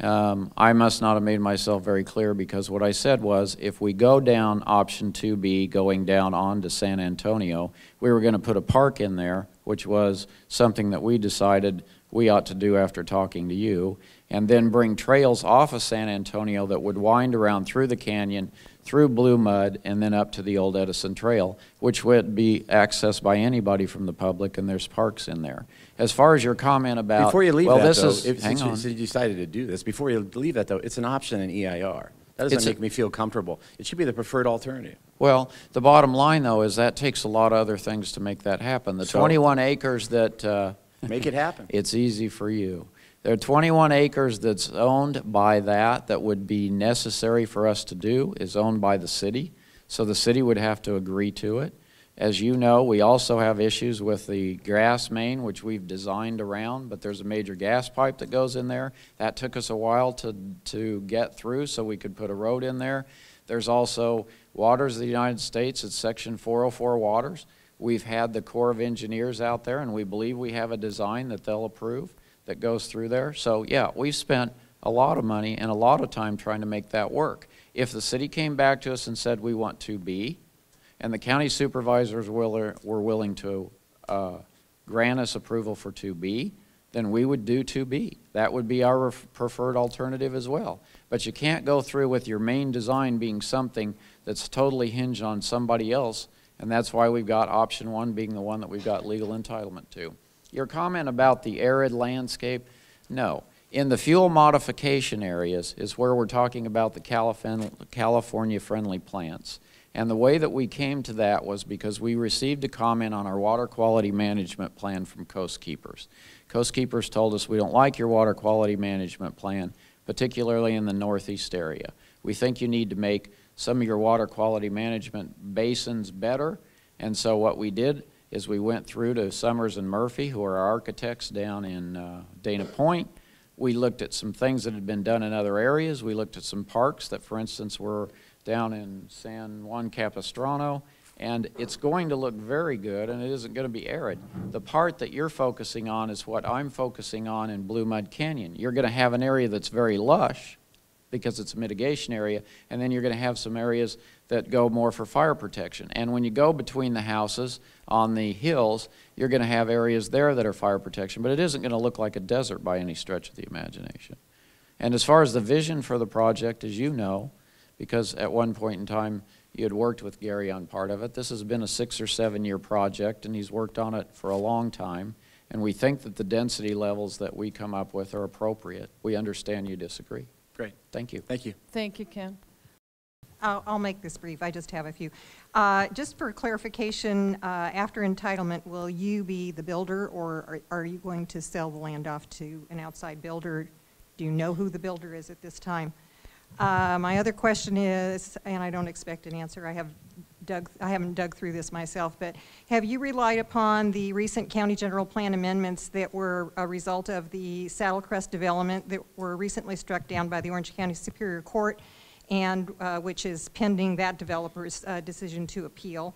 I must not have made myself very clear, because what I said was, if we go down option 2B, going down on to San Antonio, we were going to put a park in there, which was something that we decided we ought to do after talking to you, and then bring trails off of San Antonio that would wind around through the canyon, through Blue Mud, and then up to the old Edison Trail, which would be accessed by anybody from the public, and there's parks in there. As far as your comment about, before you leave well, that, this though, is, hang on. since you decided to do this, before you leave that, though, it's an option in EIR. That doesn't make me feel comfortable. It should be the preferred alternative. Well, the bottom line, though, is that takes a lot of other things to make that happen. The 21 acres that... make it happen. It's easy for you. There are 21 acres that's owned by that would be necessary for us to do, is owned by the city. So the city would have to agree to it. As you know, we also have issues with the gas main, which we've designed around, but there's a major gas pipe that goes in there. That took us a while to get through so we could put a road in there. There's also Waters of the United States. It's Section 404 waters. We've had the Corps of Engineers out there, and we believe we have a design that they'll approve that goes through there. So yeah, we've spent a lot of money and a lot of time trying to make that work. If the city came back to us and said we want 2B, and the county supervisors were willing to grant us approval for 2B, then we would do 2B. That would be our preferred alternative as well. But you can't go through with your main design being something that's totally hinged on somebody else, and that's why we've got option 1 being the one that we've got legal entitlement to. Your comment about the arid landscape, no. In the fuel modification areas is where we're talking about the California-friendly plants. And the way that we came to that was because we received a comment on our water quality management plan from Coast Keepers. Coast Keepers told us, we don't like your water quality management plan, particularly in the northeast area. We think you need to make some of your water quality management basins better. And so what we did is we went through to Summers and Murphy, who are our architects down in Dana Point. We looked at some things that had been done in other areas. We looked at some parks that, for instance, were down in San Juan Capistrano, and it's going to look very good, and it isn't going to be arid. The part that you're focusing on is what I'm focusing on in Blue Mud Canyon. You're going to have an area that's very lush because it's a mitigation area, and then you're going to have some areas that go more for fire protection. And when you go between the houses on the hills, you're going to have areas there that are fire protection, but it isn't going to look like a desert by any stretch of the imagination. And as far as the vision for the project, as you know, because at one point in time you had worked with Gary on part of it, this has been a 6 or 7 year project, and he's worked on it for a long time, and we think that the density levels that we come up with are appropriate. We understand you disagree. Great. Thank you. Thank you. Thank you, Ken. I'll make this brief. I just have a few. Just for clarification, after entitlement, will you be the builder, or are you going to sell the land off to an outside builder? Do you know who the builder is at this time? My other question is, and I don't expect an answer, I haven't dug through this myself, but have you relied upon the recent county general plan amendments that were a result of the Saddle Crest development that were recently struck down by the Orange County Superior Court, and which is pending that developer's decision to appeal?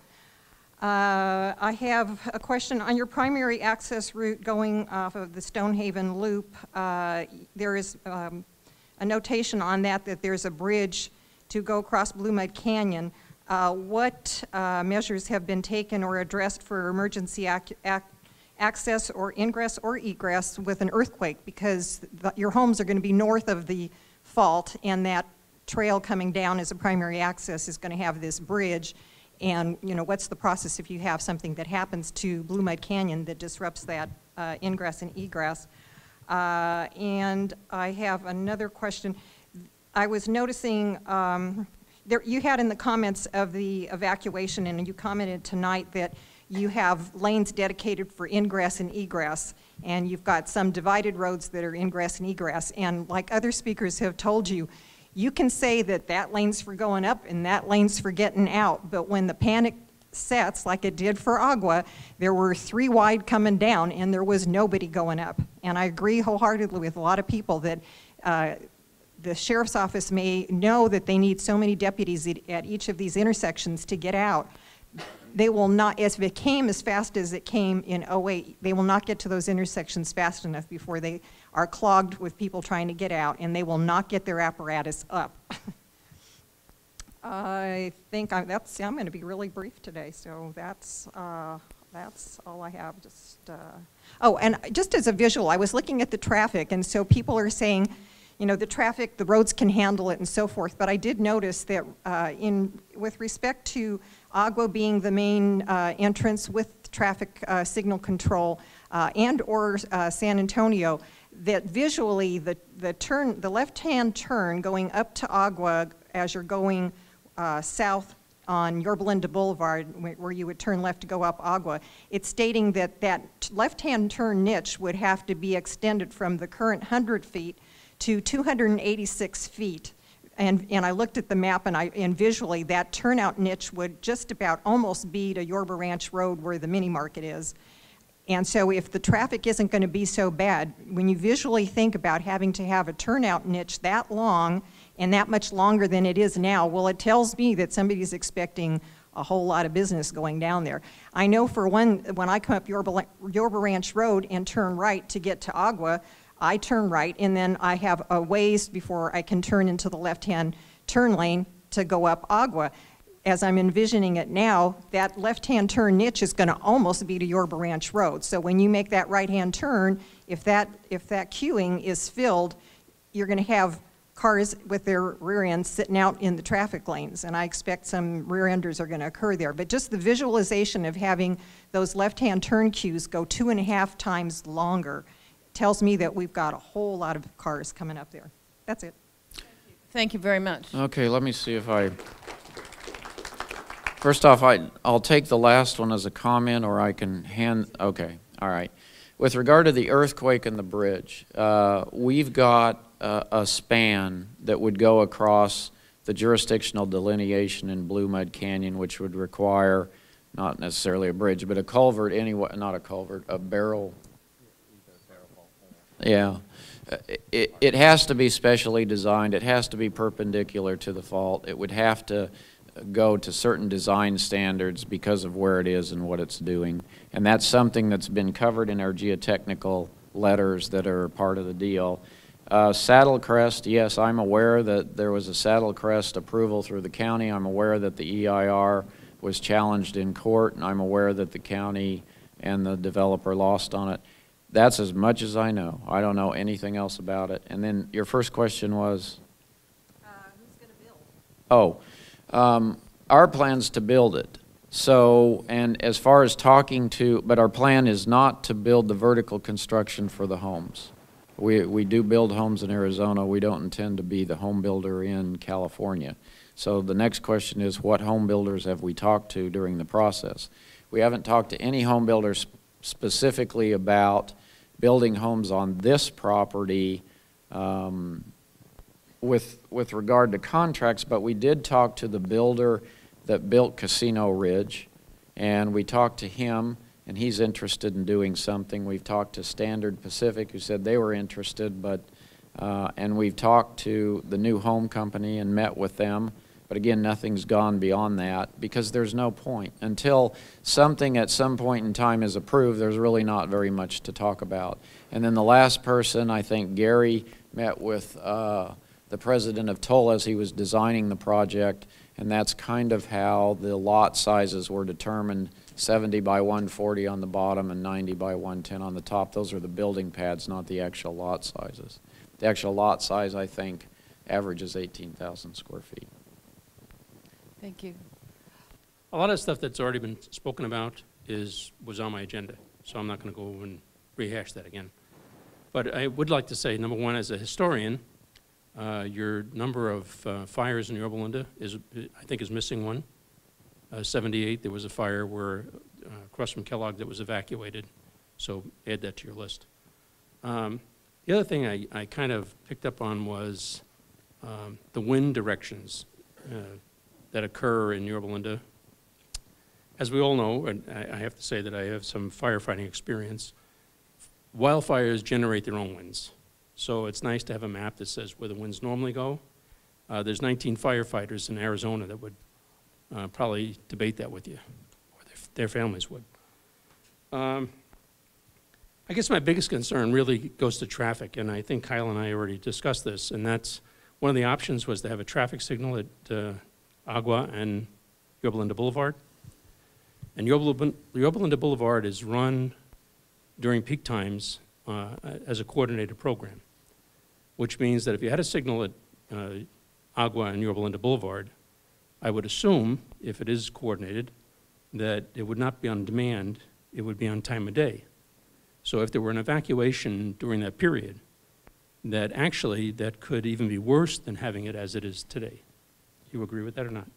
I have a question on your primary access route going off of the Stonehaven Loop. There is a notation on that there's a bridge to go across Blue Mud Canyon. What measures have been taken or addressed for emergency access or ingress or egress with an earthquake? Because your homes are going to be north of the fault, and that trail coming down as a primary access is going to have this bridge. And you know, what's the process if you have something that happens to Blue Mud Canyon that disrupts that ingress and egress? And I have another question. I was noticing you had in the comments of the evacuation, and you commented tonight that you have lanes dedicated for ingress and egress, and you've got some divided roads that are ingress and egress. And like other speakers have told you, you can say that that lane's for going up and that lane's for getting out, but when the panic sets, like it did for Agua, there were 3 wide coming down and there was nobody going up. And I agree wholeheartedly with a lot of people that the sheriff's office may know that they need so many deputies at each of these intersections to get out. They will not, if it came as fast as it came in 08, they will not get to those intersections fast enough before they are clogged with people trying to get out, and they will not get their apparatus up. I think I'm going to be really brief today, so that's all I have. Oh, and just as a visual, I was looking at the traffic, and so people are saying, you know, the traffic, the roads can handle it and so forth, but I did notice that with respect to Agua being the main entrance with traffic signal control and or San Antonio, that visually the left-hand turn going up to Agua as you're going south on Yorba Linda Boulevard, where you would turn left to go up Agua, it's stating that that left-hand turn niche would have to be extended from the current 100 feet to 286 feet. And I looked at the map, and visually that turnout niche would just about almost be to Yorba Ranch Road where the mini market is. And so if the traffic isn't going to be so bad, when you visually think about having to have a turnout niche that long and that much longer than it is now, well, it tells me that somebody's expecting a whole lot of business going down there. I know for one, when I come up Yorba Ranch Road and turn right to get to Agua, I turn right, and then I have a ways before I can turn into the left-hand turn lane to go up Agua. As I'm envisioning it now, that left-hand turn niche is going to almost be to Yorba Ranch Road. So when you make that right-hand turn, if that queuing is filled, you're going to have cars with their rear ends sitting out in the traffic lanes, and I expect some rear enders are going to occur there. But just the visualization of having those left-hand turn queues go 2.5 times longer tells me that we've got a whole lot of cars coming up there. That's it. Thank you very much. Okay, let me see if I First off, I'll take the last one as a comment, or I can okay, all right. With regard to the earthquake and the bridge, we've got a span that would go across the jurisdictional delineation in Blue Mud Canyon, which would require not necessarily a bridge, but a culvert anyway, not a culvert, a barrel. Yeah. It has to be specially designed. It has to be perpendicular to the fault. It would have to go to certain design standards because of where it is and what it's doing. And that's something that's been covered in our geotechnical letters that are part of the deal. Saddle Crest, yes, I'm aware that there was a Saddle Crest approval through the county. I'm aware that the EIR was challenged in court, and I'm aware that the county and the developer lost on it. That's as much as I know. I don't know anything else about it. And then your first question was? Who's going to build? Oh, our plan's to build it. So, and as far as talking to, but our plan is not to build the vertical construction for the homes. We do build homes in Arizona. We don't intend to be the home builder in California. So the next question is, what home builders have we talked to during the process? We haven't talked to any home builders specifically about building homes on this property with regard to contracts, but we did talk to the builder that built Casino Ridge, and we talked to him, and he's interested in doing something. We've talked to Standard Pacific, who said they were interested, but and we've talked to the New Home Company and met with them. But again, nothing's gone beyond that because there's no point. Until something at some point in time is approved, there's really not very much to talk about. And then the last person, I think Gary, met with the president of Toll as he was designing the project, and that's kind of how the lot sizes were determined, 70 by 140 on the bottom and 90 by 110 on the top. Those are the building pads, not the actual lot sizes. The actual lot size, I think, averages 18,000 square feet. Thank you. A lot of stuff that's already been spoken about was on my agenda, so I'm not going to go over and rehash that again. But I would like to say, number one, as a historian, your number of fires in Yorba Linda I think is missing one. 78, there was a fire where across from Kellogg that was evacuated, so add that to your list. The other thing I kind of picked up on was the wind directions that occur in Yorba Linda. As we all know, and I have to say that I have some firefighting experience, wildfires generate their own winds. So it's nice to have a map that says where the winds normally go. There's 19 firefighters in Arizona that would probably debate that with you, or their families would. I guess my biggest concern really goes to traffic, and I think Kyle and I already discussed this, and that's one of the options was to have a traffic signal at Agua and Yorba Linda Boulevard. And Yorba Linda Boulevard is run during peak times as a coordinated program, which means that if you had a signal at Agua and Yorba Linda Boulevard, I would assume, if it is coordinated, that it would not be on demand, it would be on time of day. So if there were an evacuation during that period, that actually that could even be worse than having it as it is today. Do you agree with that or not?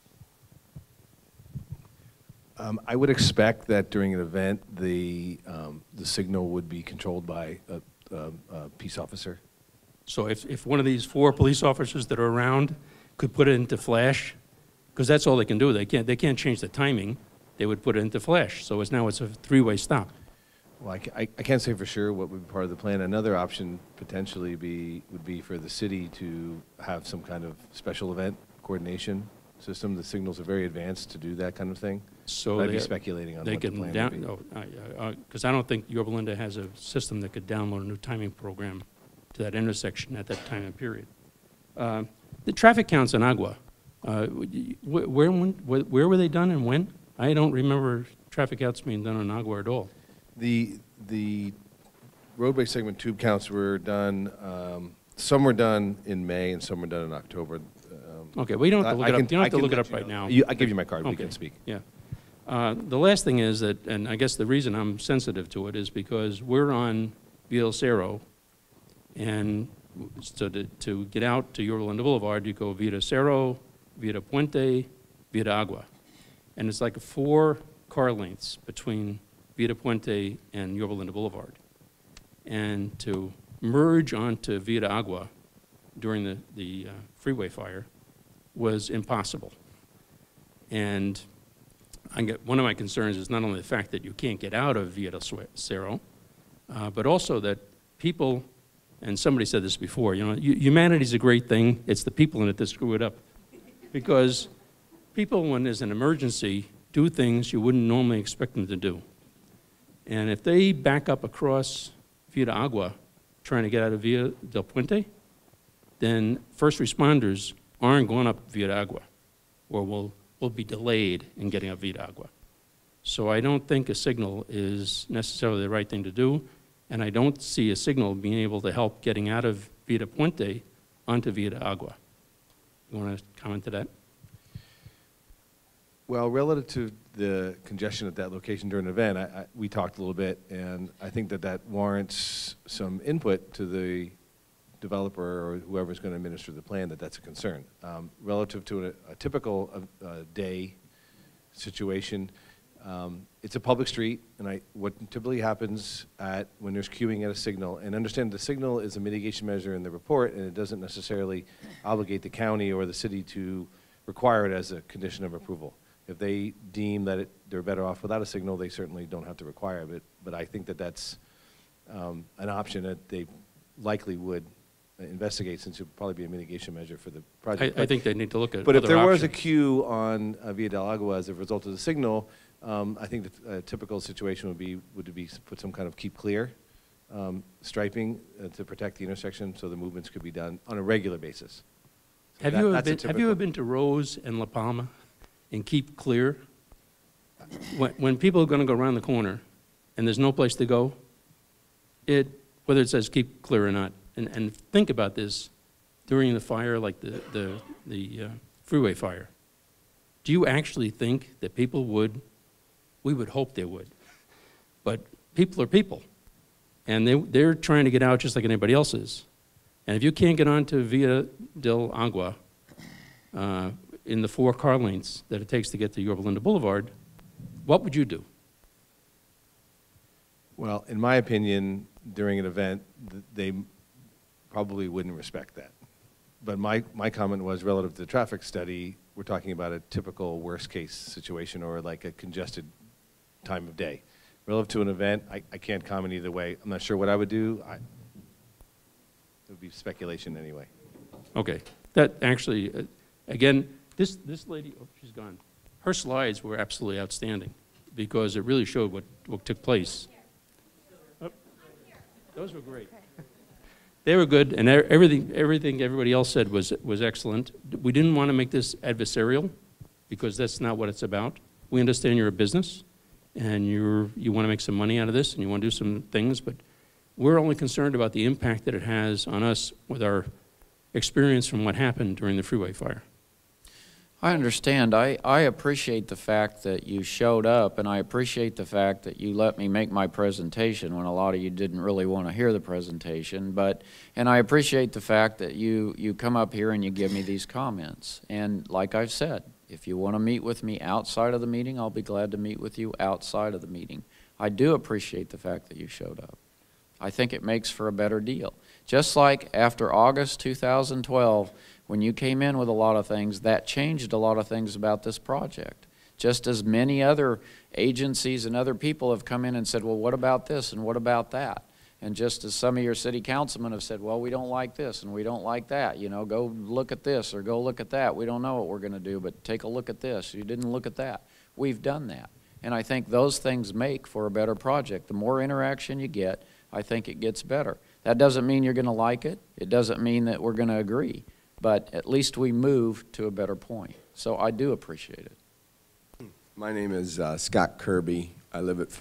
I would expect that during an event, the signal would be controlled by a peace officer. So if one of these 4 police officers that are around could put it into flash, because that's all they can do. They can't change the timing. They would put it into flash. So now it's a 3-way stop. Well, I can't say for sure what would be part of the plan. Another option potentially would be for the city to have some kind of special event coordination system. The signals are very advanced to do that kind of thing. So I'd be speculating on what the plan would be. Because I don't think Yorba Linda has a system that could download a new timing program to that intersection at that time and period. The traffic counts in Agua, where were they done and when? I don't remember traffic counts being done in Agua at all. The roadway segment tube counts were done, some were done in May and some were done in October. Okay, well, you don't have to look it up. You don't have to look it up right now. I'll give you my card. Okay. We can speak. Yeah. The last thing is that, and I guess the reason I'm sensitive to it is because we're on Via El Cerro, and so to get out to Yorba Linda Boulevard, you go Via El Cerro, Via Puente, Via Agua. And it's like 4 car lengths between Villa Puente and Yorba Linda Boulevard. And to merge onto Villa de Agua during the freeway fire was impossible. And one of my concerns is not only the fact that you can't get out of Villa del Cerro, but also that people, and somebody said this before, you know, humanity's a great thing, it's the people in it that screw it up. Because people, when there's an emergency, do things you wouldn't normally expect them to do. And if they back up across Villa de Agua trying to get out of Villa del Puente, then first responders aren't going up Villa de Agua, or will be delayed in getting up Villa de Agua. So I don't think a signal is necessarily the right thing to do, and I don't see a signal being able to help getting out of Villa de Puente onto Villa de Agua. You want to comment to that? Well, relative to the congestion at that location during an event, we talked a little bit, and I think that warrants some input to the developer or whoever's going to administer the plan, that's a concern. Relative to a typical day situation, it's a public street, and what typically happens when there's queuing at a signal, and understand the signal is a mitigation measure in the report, and it doesn't necessarily obligate the county or the city to require it as a condition of approval. If they deem that they're better off without a signal, they certainly don't have to require it, but I think that's an option that they likely would investigate, since it would probably be a mitigation measure for the project. I think they need to look at But if other there was a options. queue on Villa del Agua as a result of the signal, I think that a typical situation would be put some kind of keep clear striping to protect the intersection so the movements could be done on a regular basis. So Have you ever been to Rose and La Palma and keep clear? When people are going to go around the corner and there's no place to go, whether it says keep clear or not, and think about this during the fire, like the freeway fire. Do you actually think that people would? We would hope they would, but people are people, and they're trying to get out just like anybody else is. And if you can't get onto Villa del Agua in the 4 car lengths that it takes to get to Yorba Linda Boulevard, what would you do? Well, in my opinion, during an event, they probably wouldn't respect that. But my comment was relative to the traffic study, we're talking about a typical worst case situation or like a congested time of day. Relative to an event, I can't comment either way. I'm not sure what I would do. It would be speculation anyway. Okay, that actually, again, this lady, oh, she's gone. Her slides were absolutely outstanding because it really showed what took place. Oh, those were great. They were good, and everything everybody else said was excellent. We didn't want to make this adversarial because that's not what it's about. We understand you're a business, and you want to make some money out of this, and you want to do some things, but we're only concerned about the impact that it has on us with our experience from what happened during the freeway fire. I understand. I appreciate the fact that you showed up, and I appreciate the fact that you let me make my presentation when a lot of you didn't really want to hear the presentation. And I appreciate the fact that you come up here and you give me these comments. And like I've said, if you want to meet with me outside of the meeting, I'll be glad to meet with you outside of the meeting. I do appreciate the fact that you showed up. I think it makes for a better deal. Just like after August 2012, when you came in with a lot of things, that changed a lot of things about this project. Just as many other agencies and other people have come in and said, well, what about this and what about that? And just as some of your city councilmen have said, well, we don't like this and we don't like that. You know, go look at this or go look at that. We don't know what we're going to do, but take a look at this. You didn't look at that. We've done that. And I think those things make for a better project. The more interaction you get, I think it gets better. That doesn't mean you're going to like it. It doesn't mean that we're going to agree. But at least we moved to a better point. So I do appreciate it. My name is Scott Kirby. I live at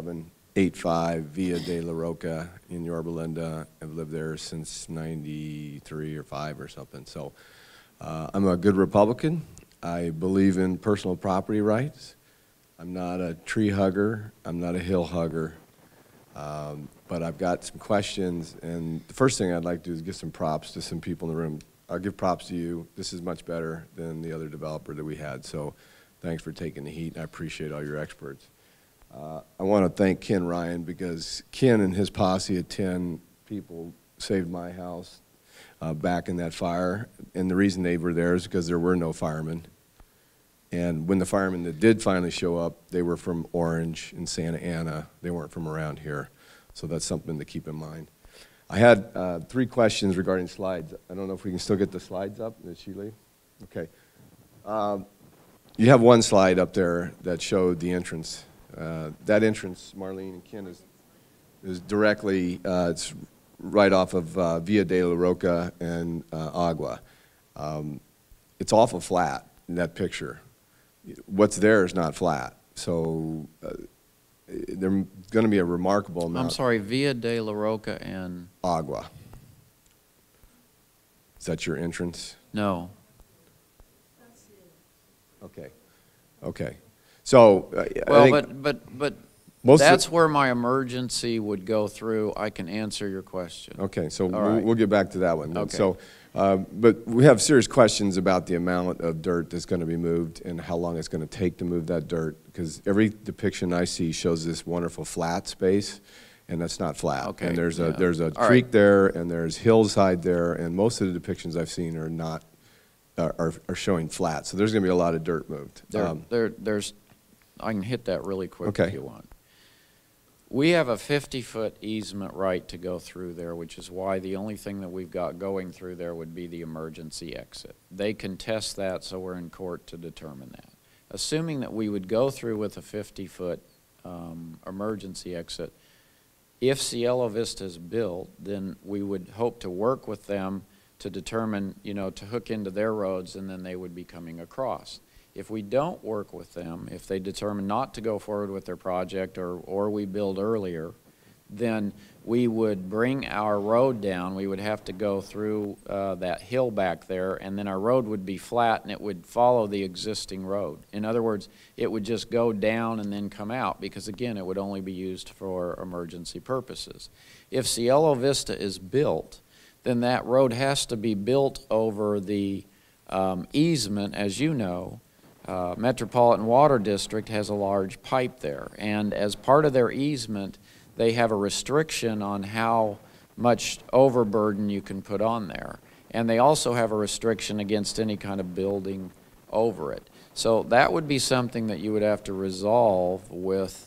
4785 Villa de la Roca in Yorba Linda. I've lived there since 93 or 5 or something. So I'm a good Republican. I believe in personal property rights. I'm not a tree hugger. I'm not a hill hugger. But I've got some questions. And the first thing I'd like to do is give some props to some people in the room. I'll give props to you. This is much better than the other developer that we had. So Thanks for taking the heat. I appreciate all your experts. I want to thank Ken Ryan, because Ken and his posse of 10 people saved my house back in that fire. And the reason they were there is because there were no firemen. And when the firemen that did finally show up, they were from Orange and Santa Ana. They weren't from around here. So that's something to keep in mind. I had 3 questions regarding slides. I don't know if we can still get the slides up. Did she leave? Okay. You have one slide up there that showed the entrance. That entrance, Marlene and Ken, is directly, it's right off of Via de la Roca and Agua. It's awful flat in that picture. What's there is not flat. So there's going to be a remarkable amount. I'm sorry, Via de la Roca and? Agua. Is that your entrance? No. Okay. Okay. So, well, I think but most that's where my emergency would go through. I can answer your question. Okay, so right. we'll get back to that one. Okay. So, but we have serious questions about the amount of dirt that's going to be moved and how long it's going to take to move that dirt, because every depiction I see shows this wonderful flat space, and that's not flat. Okay. And there's a All creek right. there, and there's hillside there, and most of the depictions I've seen are not are showing flat. So there's going to be a lot of dirt moved. There's, I can hit that really quick Okay. if you want. We have a 50-foot easement right to go through there, which is why the only thing that we've got going through there would be the emergency exit. They contest that, so we're in court to determine that. Assuming that we would go through with a 50-foot emergency exit, if Cielo Vista is built, then we would hope to work with them to determine, you know, to hook into their roads, and then they would be coming across. If we don't work with them, if they determine not to go forward with their project, or we build earlier, then we would bring our road down. We would have to go through that hill back there, and then our road would be flat and it would follow the existing road. In other words, it would just go down and then come out, because again, it would only be used for emergency purposes. If Cielo Vista is built, then that road has to be built over the easement, as you know. Metropolitan Water District has a large pipe there, and as part of their easement, they have a restriction on how much overburden you can put on there. And they also have a restriction against any kind of building over it. So that would be something that you would have to resolve with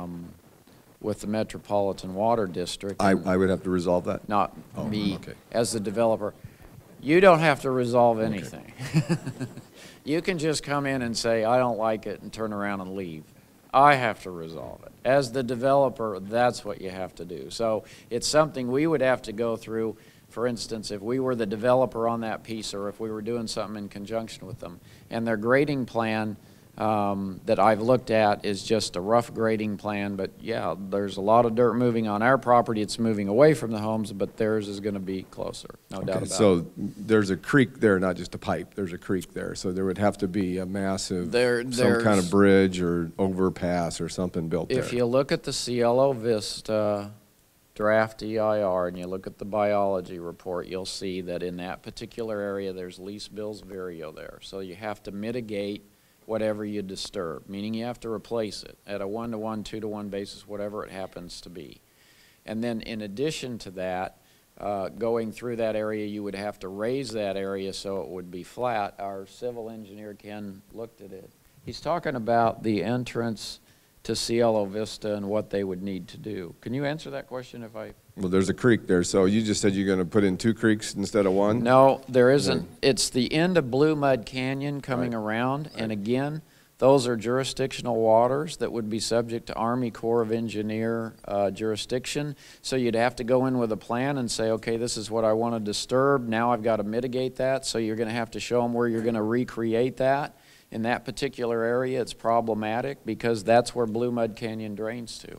the Metropolitan Water District. I would have to resolve that? Not Oh, me, okay. as the developer. You don't have to resolve anything. Okay. You can just come in and say, I don't like it, and turn around and leave. I have to resolve it. As the developer, that's what you have to do. So it's something we would have to go through. For instance, if we were the developer on that piece, or if we were doing something in conjunction with them, and their grading plan that I've looked at is just a rough grading plan, but yeah, there's a lot of dirt moving on our property. It's moving away from the homes, but theirs is going to be closer, no doubt about it. So there's a creek there, not just a pipe. There's a creek there. So there would have to be a massive, some kind of bridge or overpass or something built there. If you look at the Cielo Vista draft EIR and you look at the biology report, you'll see that in that particular area there's lease bills vireo there. So you have to mitigate whatever you disturb, meaning you have to replace it at a 1-to-1, 2-to-1 basis, whatever it happens to be. And then in addition to that, going through that area, you would have to raise that area so it would be flat. Our civil engineer, Ken, looked at it. He's talking about the entrance to Cielo Vista and what they would need to do. Can you answer that question if I... Well, there's a creek there, so you just said you're going to put in 2 creeks instead of 1? No, there isn't. It's the end of Blue Mud Canyon coming around, and again, those are jurisdictional waters that would be subject to Army Corps of Engineer jurisdiction. So you'd have to go in with a plan and say, okay, this is what I want to disturb. Now I've got to mitigate that, so you're going to have to show them where you're going to recreate that. In that particular area, it's problematic because that's where Blue Mud Canyon drains to.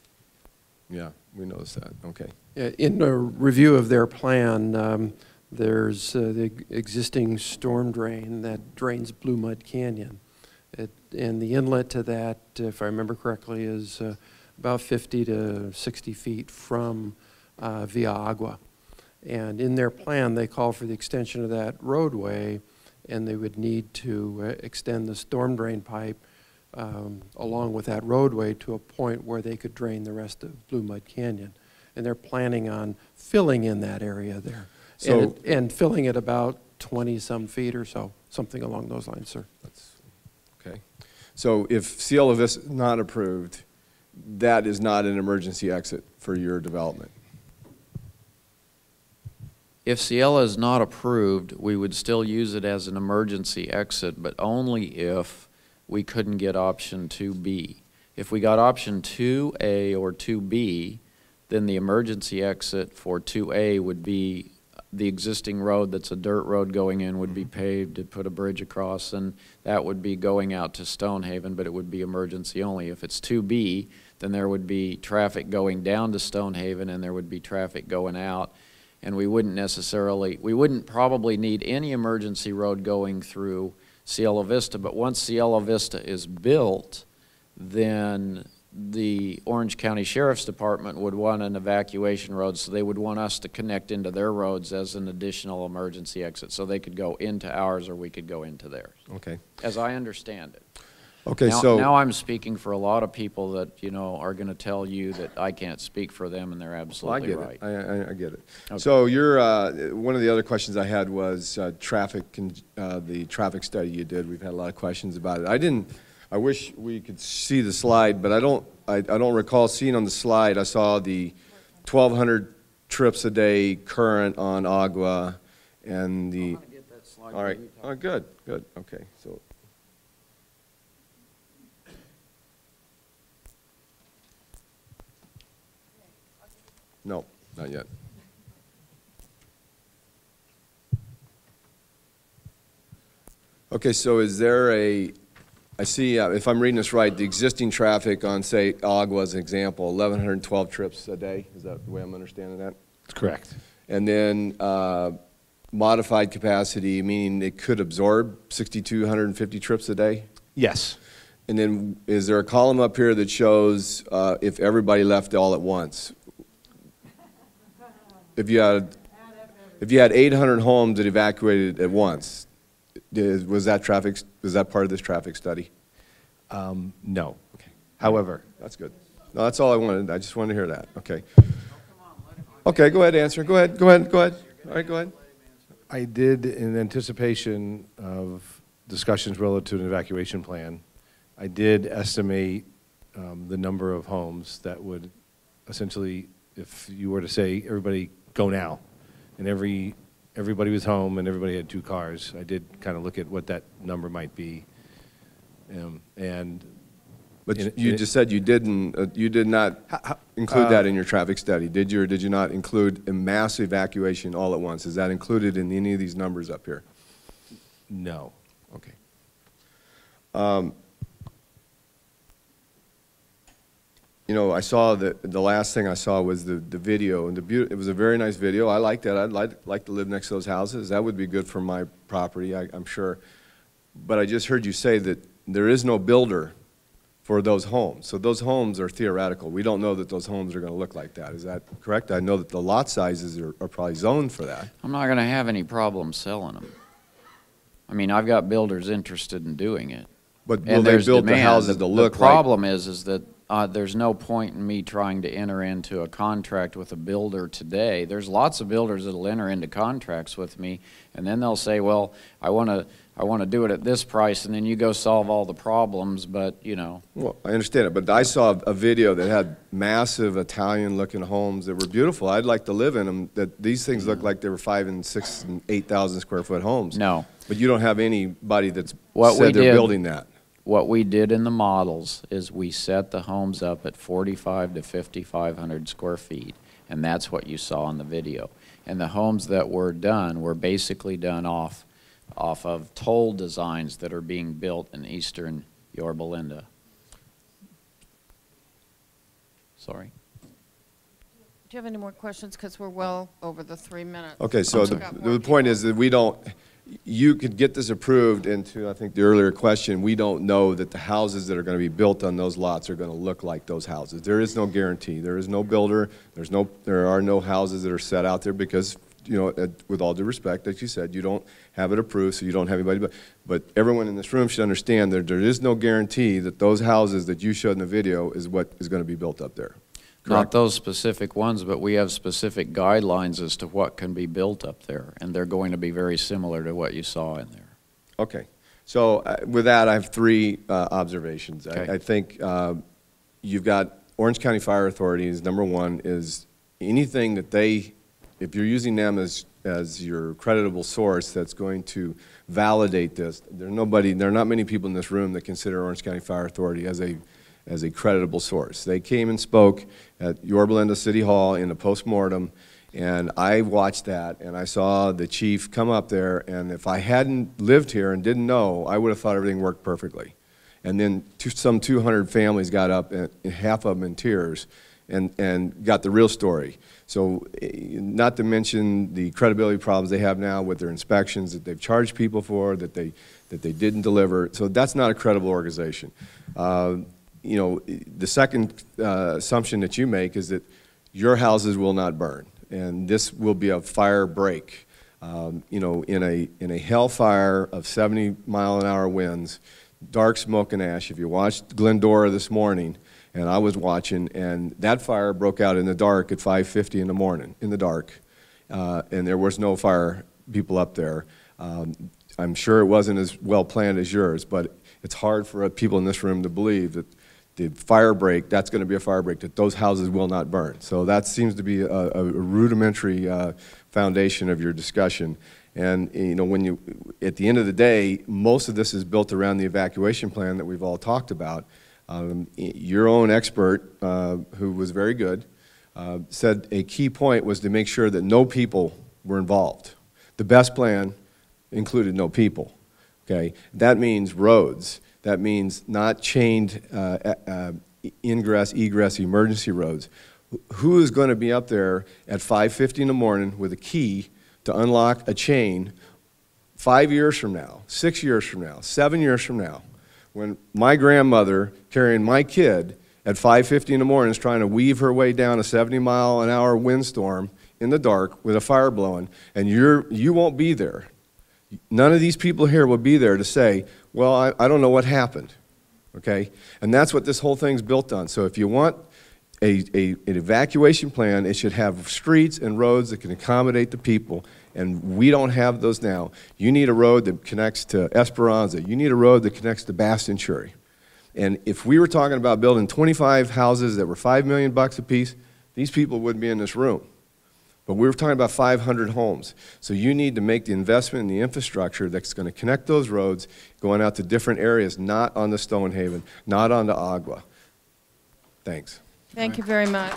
Yeah, we noticed that. Okay. In a review of their plan, there's the existing storm drain that drains Blue Mud Canyon. And the inlet to that, if I remember correctly, is about 50 to 60 feet from Via Agua. And in their plan, they call for the extension of that roadway and they would need to extend the storm drain pipe along with that roadway to a point where they could drain the rest of Blue Mud Canyon. And they're planning on filling in that area there. So- And filling it about 20-some feet or so, something along those lines, sir. Okay. So if Cielo Vista is not approved, that is not an emergency exit for your development? If Cielo is not approved, we would still use it as an emergency exit, but only if we couldn't get option 2B. If we got option 2A or 2B, then the emergency exit for 2A would be the existing road that's a dirt road going in would be paved to put a bridge across, and that would be going out to Stonehaven, but it would be emergency only. If it's 2B, then there would be traffic going down to Stonehaven and there would be traffic going out. And we wouldn't probably need any emergency road going through Cielo Vista, but once Cielo Vista is built, then the Orange County Sheriff's Department would want an evacuation road, so they would want us to connect into their roads as an additional emergency exit, so they could go into ours or we could go into theirs. Okay. As I understand it. Okay, Now I'm speaking for a lot of people that, you know, are going to tell you that I can't speak for them, and they're absolutely right. I get it. Okay. So you're, one of the other questions I had was traffic, the traffic study you did. We've had a lot of questions about it. I wish we could see the slide, but I don't recall seeing on the slide. I saw the 1,200 trips a day current on Agua and the. I'm going to get that slide. All right. Oh, good. Okay. So. No, not yet. Okay, so is there I see, if I'm reading this right, the existing traffic on, say, Agua as an example, 1,112 trips a day? Is that the way I'm understanding that? That's correct. And then modified capacity, meaning it could absorb 6,250 trips a day? Yes. And then is there a column up here that shows if everybody left all at once? If you had 800 homes that evacuated at once, was that part of this traffic study? No. Okay. However. That's good. No, that's all I wanted. I just wanted to hear that. Okay. Okay, go ahead, answer. Go ahead. All right, go ahead. I did, in anticipation of discussions relative to an evacuation plan, I did estimate the number of homes that would essentially, if you were to say, everybody go now, and everybody was home and everybody had 2 cars, I did kind of look at what that number might be. But you just said you did not include that in your traffic study, did you, or did you not include a mass evacuation all at once? Is that included in any of these numbers up here? No. Okay. You know, I saw the last thing I saw was the video, and it was a very nice video. I liked that. I'd like to live next to those houses. That would be good for my property, I'm sure. But I just heard you say that there is no builder for those homes. So those homes are theoretical. We don't know that those homes are going to look like that. Is that correct? I know that the lot sizes are probably zoned for that. I'm not going to have any problem selling them. I mean, I've got builders interested in doing it. But will they build the houses to look like? The problem is that there's no point in me trying to enter into a contract with a builder today. There's lots of builders that'll enter into contracts with me, and then they'll say, well, I want to do it at this price, and then you go solve all the problems, but, you know. Well, I understand it, but I saw a video that had massive Italian-looking homes that were beautiful. I'd like to live in them. That these things look like they were 5,000 and 6,000 and 8,000 square foot homes. No. But you don't have anybody that's said they're building that. What we did in the models is we set the homes up at 4,500 to 5,500 square feet, and that's what you saw in the video. And the homes that were done were basically done off of toll designs that are being built in eastern Yorba Linda. Sorry. Do you have any more questions? Because we're well over the 3 minutes. Okay, so the point is that we don't, you could get this approved, and to I think the earlier question, we don't know that the houses that are going to be built on those lots are going to look like those houses. There is no guarantee. There is no builder. There are no houses that are set out there because you know, with all due respect, as you said, you don't have it approved, so you don't have anybody, but everyone in this room should understand that there is no guarantee that those houses that you showed in the video is what is going to be built up there. Not those specific ones, but we have specific guidelines as to what can be built up there, and they're going to be very similar to what you saw in there. Okay. So with that, I have three observations. Okay. I think you've got Orange County Fire Authority is number one, is anything that they, if you're using them as your creditable source that's going to validate this, there are not many people in this room that consider Orange County Fire Authority as a creditable source. They came and spoke at Yorba Linda City Hall in a postmortem, and I watched that, and I saw the chief come up there, and if I hadn't lived here and didn't know, I would have thought everything worked perfectly. And then some 200 families got up, and half of them in tears, and got the real story. So not to mention the credibility problems they have now with their inspections that they've charged people for, that they didn't deliver. So that's not a credible organization. You know, the second assumption that you make is that your houses will not burn, and this will be a fire break. You know, in a hellfire of 70-mile-an-hour winds, dark smoke and ash. If you watched Glendora this morning, and I was watching, and that fire broke out in the dark at 5:50 in the morning, in the dark, and there was no fire people up there. I'm sure it wasn't as well planned as yours, but it's hard for people in this room to believe that the fire break, that's going to be a fire break, that those houses will not burn. So that seems to be a rudimentary foundation of your discussion. And you know, when you, at the end of the day, most of this is built around the evacuation plan that we've all talked about. Your own expert, who was very good, said a key point was to make sure that no people were involved. The best plan included no people. Okay, that means roads. That means not chained ingress, egress, emergency roads. Who is going to be up there at 5:50 in the morning with a key to unlock a chain 5 years from now, 6 years from now, 7 years from now, when my grandmother carrying my kid at 5:50 in the morning is trying to weave her way down a 70-mile-an-hour windstorm in the dark with a fire blowing, and you won't be there. None of these people here will be there to say, well, I don't know what happened, okay? And that's what this whole thing's built on. So if you want an evacuation plan, it should have streets and roads that can accommodate the people, and we don't have those now. You need a road that connects to Esperanza. You need a road that connects to Baston Cherry. And if we were talking about building 25 houses that were $5 million a piece, these people wouldn't be in this room. But we were talking about 500 homes. So you need to make the investment in the infrastructure that's going to connect those roads going out to different areas, not on the Stonehaven, not on the Agua. Thanks. Thank you very much.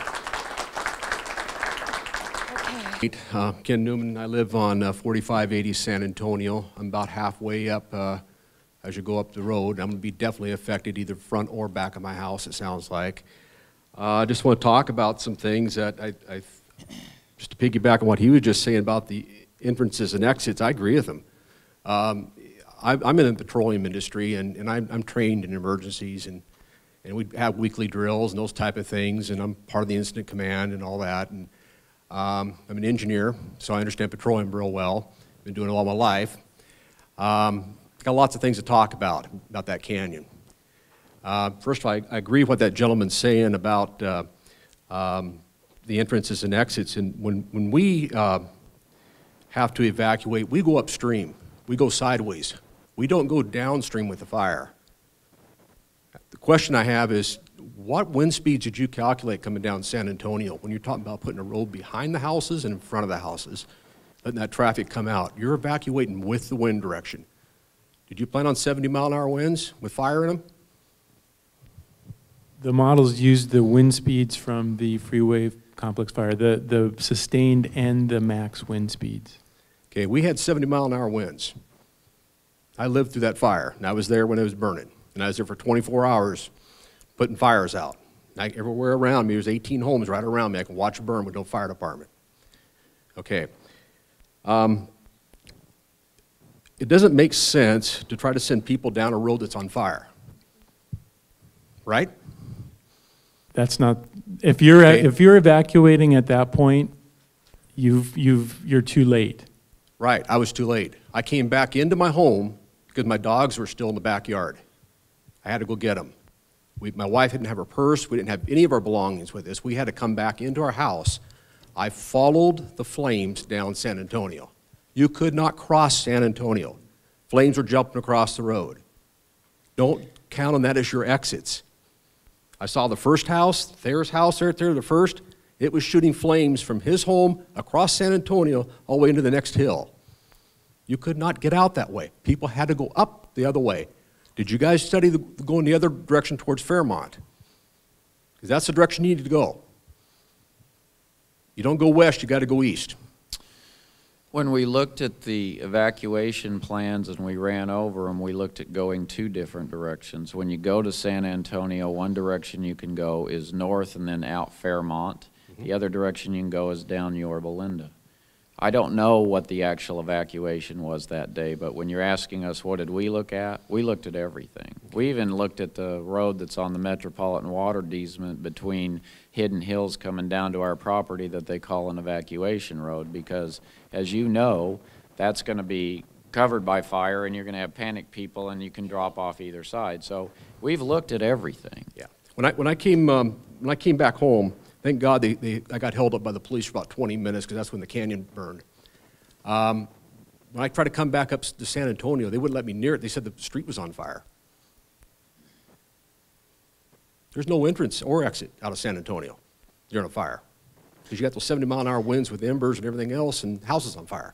Ken Newman, I live on 4580 San Antonio. I'm about halfway up as you go up the road. I'm going to be definitely affected either front or back of my house, it sounds like. I just want to talk about some things that just to piggyback on what he was just saying about the entrances and exits, I agree with him. I'm in the petroleum industry, and I'm trained in emergencies, and we have weekly drills and those type of things, and I'm part of the incident command and all that. And I'm an engineer, so I understand petroleum real well. Been doing it all my life. Got lots of things to talk about that canyon. First of all, I agree with what that gentleman's saying about the entrances and exits. And when we have to evacuate, we go upstream. We go sideways. We don't go downstream with the fire. The question I have is, what wind speeds did you calculate coming down San Antonio when you're talking about putting a road behind the houses and in front of the houses, letting that traffic come out? You're evacuating with the wind direction. Did you plan on 70-mile-an-hour winds with fire in them? The models used the wind speeds from the freeway complex fire, the sustained and the max wind speeds. Okay, we had 70-mile-an-hour winds. I lived through that fire, and I was there when it was burning. And I was there for 24 hours putting fires out. Everywhere around me, there's 18 homes right around me. I can watch it burn with no fire department. Okay. It doesn't make sense to try to send people down a road that's on fire. Right? That's not, if you're evacuating at that point, you're too late. Right, I was too late. I came back into my home because my dogs were still in the backyard. I had to go get them. My wife didn't have her purse. We didn't have any of our belongings with us. We had to come back into our house. I followed the flames down San Antonio. You could not cross San Antonio. Flames were jumping across the road. Don't count on that as your exits. I saw the first house, Thayer's house right there, the first. It was shooting flames from his home across San Antonio all the way into the next hill. You could not get out that way. People had to go up the other way. Did you guys study going the other direction towards Fairmont? Because that's the direction you need to go. You don't go west, you got to go east. When we looked at the evacuation plans and we ran over them, we looked at going 2 different directions. When you go to San Antonio, one direction you can go is north and then out Fairmont. The other direction you can go is down Yorba Linda. I don't know what the actual evacuation was that day, but when you're asking us what did we look at, we looked at everything. We even looked at the road that's on the Metropolitan Water easement between Hidden Hills coming down to our property that they call an evacuation road, because as you know, that's going to be covered by fire and you're going to have panicked people and you can drop off either side. So we've looked at everything. Yeah. When I came back home, thank God I got held up by the police for about 20 minutes because that's when the canyon burned. When I tried to come back up to San Antonio, they wouldn't let me near it. They said the street was on fire. There's no entrance or exit out of San Antonio during a fire because you got those 70-mile-an-hour winds with embers and everything else and houses on fire.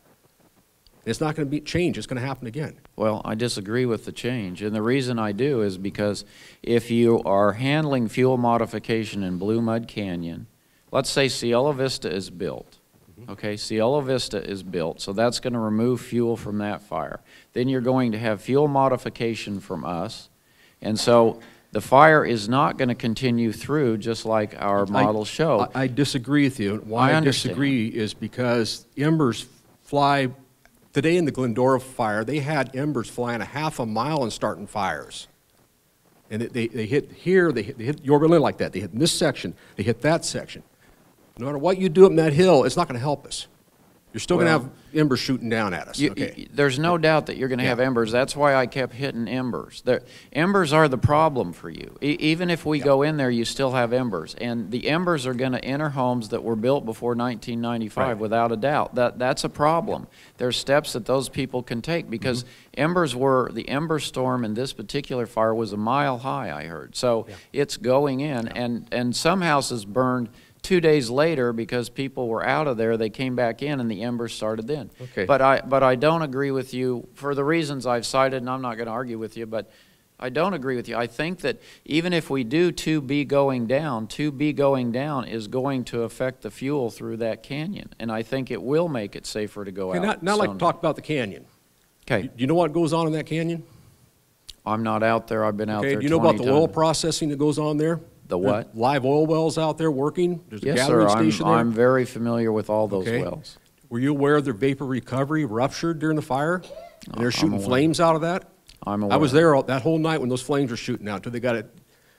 And it's not going to be change. It's going to happen again. Well, I disagree with the change, and the reason I do is because if you are handling fuel modification in Blue Mud Canyon, let's say Cielo Vista is built. Okay, Cielo Vista is built, so that's going to remove fuel from that fire. Then you're going to have fuel modification from us, and so the fire is not going to continue through just like our models show. I disagree with you. Why I disagree is because embers fly. Today in the Glendora fire, they had embers flying 1/2 mile and starting fires. And they hit here, they hit Yorba Linda like that. They hit this section, they hit that section. No matter what you do up in that hill, it's not going to help us. You're still going to have embers shooting down at us. Okay. There's no doubt that you're going to have embers. That's why I kept hitting embers. Embers are the problem for you. Even if we go in there, you still have embers. And the embers are going to enter homes that were built before 1995, without a doubt. That's a problem. There's steps that those people can take because the ember storm in this particular fire was 1 mile high, I heard. So it's going in, and some houses burned 2 days later because people were out of there. They came back in and the embers started then. Okay. But I don't agree with you for the reasons I've cited, and I'm not going to argue with you, but I don't agree with you. I think that even if we do 2B going down, 2B going down is going to affect the fuel through that canyon, and I think it will make it safer to go out. Now like to talk about the canyon. Okay. Do you know what goes on in that canyon? I'm not out there. I've been out there 20 times. Do you know about the oil times. processing that goes on there? The what? There's live oil wells out there working. There's a Yes, gathering sir. station there. I'm very familiar with all those wells. Were you aware their vapor recovery ruptured during the fire? And they're shooting flames out of that? I'm aware. I was there that whole night when those flames were shooting out until they got it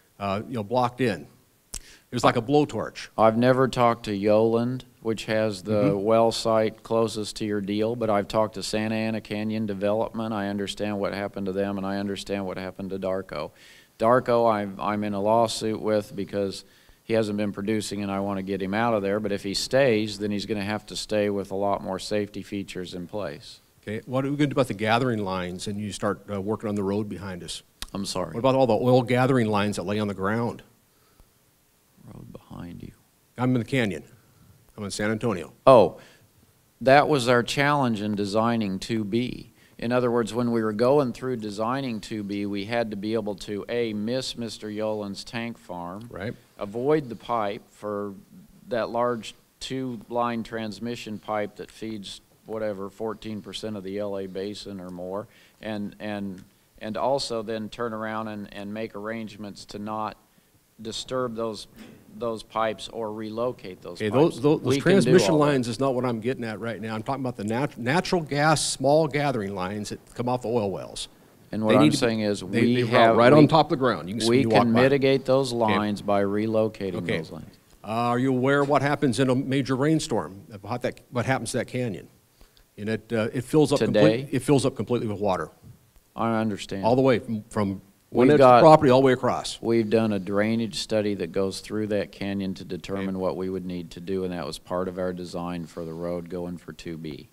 blocked in. It was like a blowtorch. I've never talked to Yoland, which has the well site closest to your deal, but I've talked to Santa Ana Canyon Development. I understand what happened to them, and I understand what happened to Darko. Darko, I'm in a lawsuit with because he hasn't been producing and I want to get him out of there, but if he stays, then he's going to have to stay with a lot more safety features in place. Okay, what are we going to do about the gathering lines and you start working on the road behind us? I'm sorry. What about all the oil gathering lines that lay on the ground? Road behind you. I'm in the canyon. I'm in San Antonio. Oh, that was our challenge in designing 2B. In other words, when we were going through designing 2B, we had to be able to, A, miss Mr. Yoland's tank farm, avoid the pipe for that large 2-line transmission pipe that feeds whatever 14% of the LA basin or more, and also then turn around and make arrangements to not disturb those pipes or relocate those pipes. Those transmission lines is not what I'm getting at right now. I'm talking about the natural gas small gathering lines that come off the oil wells. And what I'm saying is they route right on top of the ground. We can mitigate those lines by relocating those lines. Are you aware of what happens in a major rainstorm? What happens to that canyon? And it fills up. Today? It fills up completely with water. I understand. All the way from one We've edge of the got- property all the way across. We've done a drainage study that goes through that canyon to determine what we would need to do, and that was part of our design for the road going for 2B.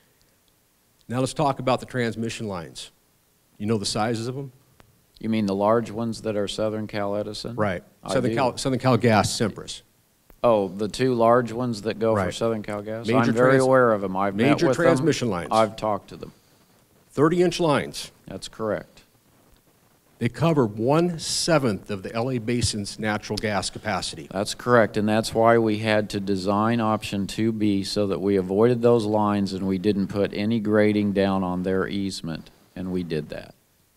Now let's talk about the transmission lines. You know the sizes of them? You mean the large ones that are Southern Cal Edison? Right. I Southern do. Cal Gas, Sempris. Oh, the two large ones that go for Right. Southern Cal Gas? Major I'm very trans- aware of them. I've met major with them. transmission lines. I've talked to them. 30-inch lines. That's correct. They cover 1/7 of the LA Basin's natural gas capacity. That's correct, and that's why we had to design option 2B so that we avoided those lines and we didn't put any grading down on their easement, and we did that.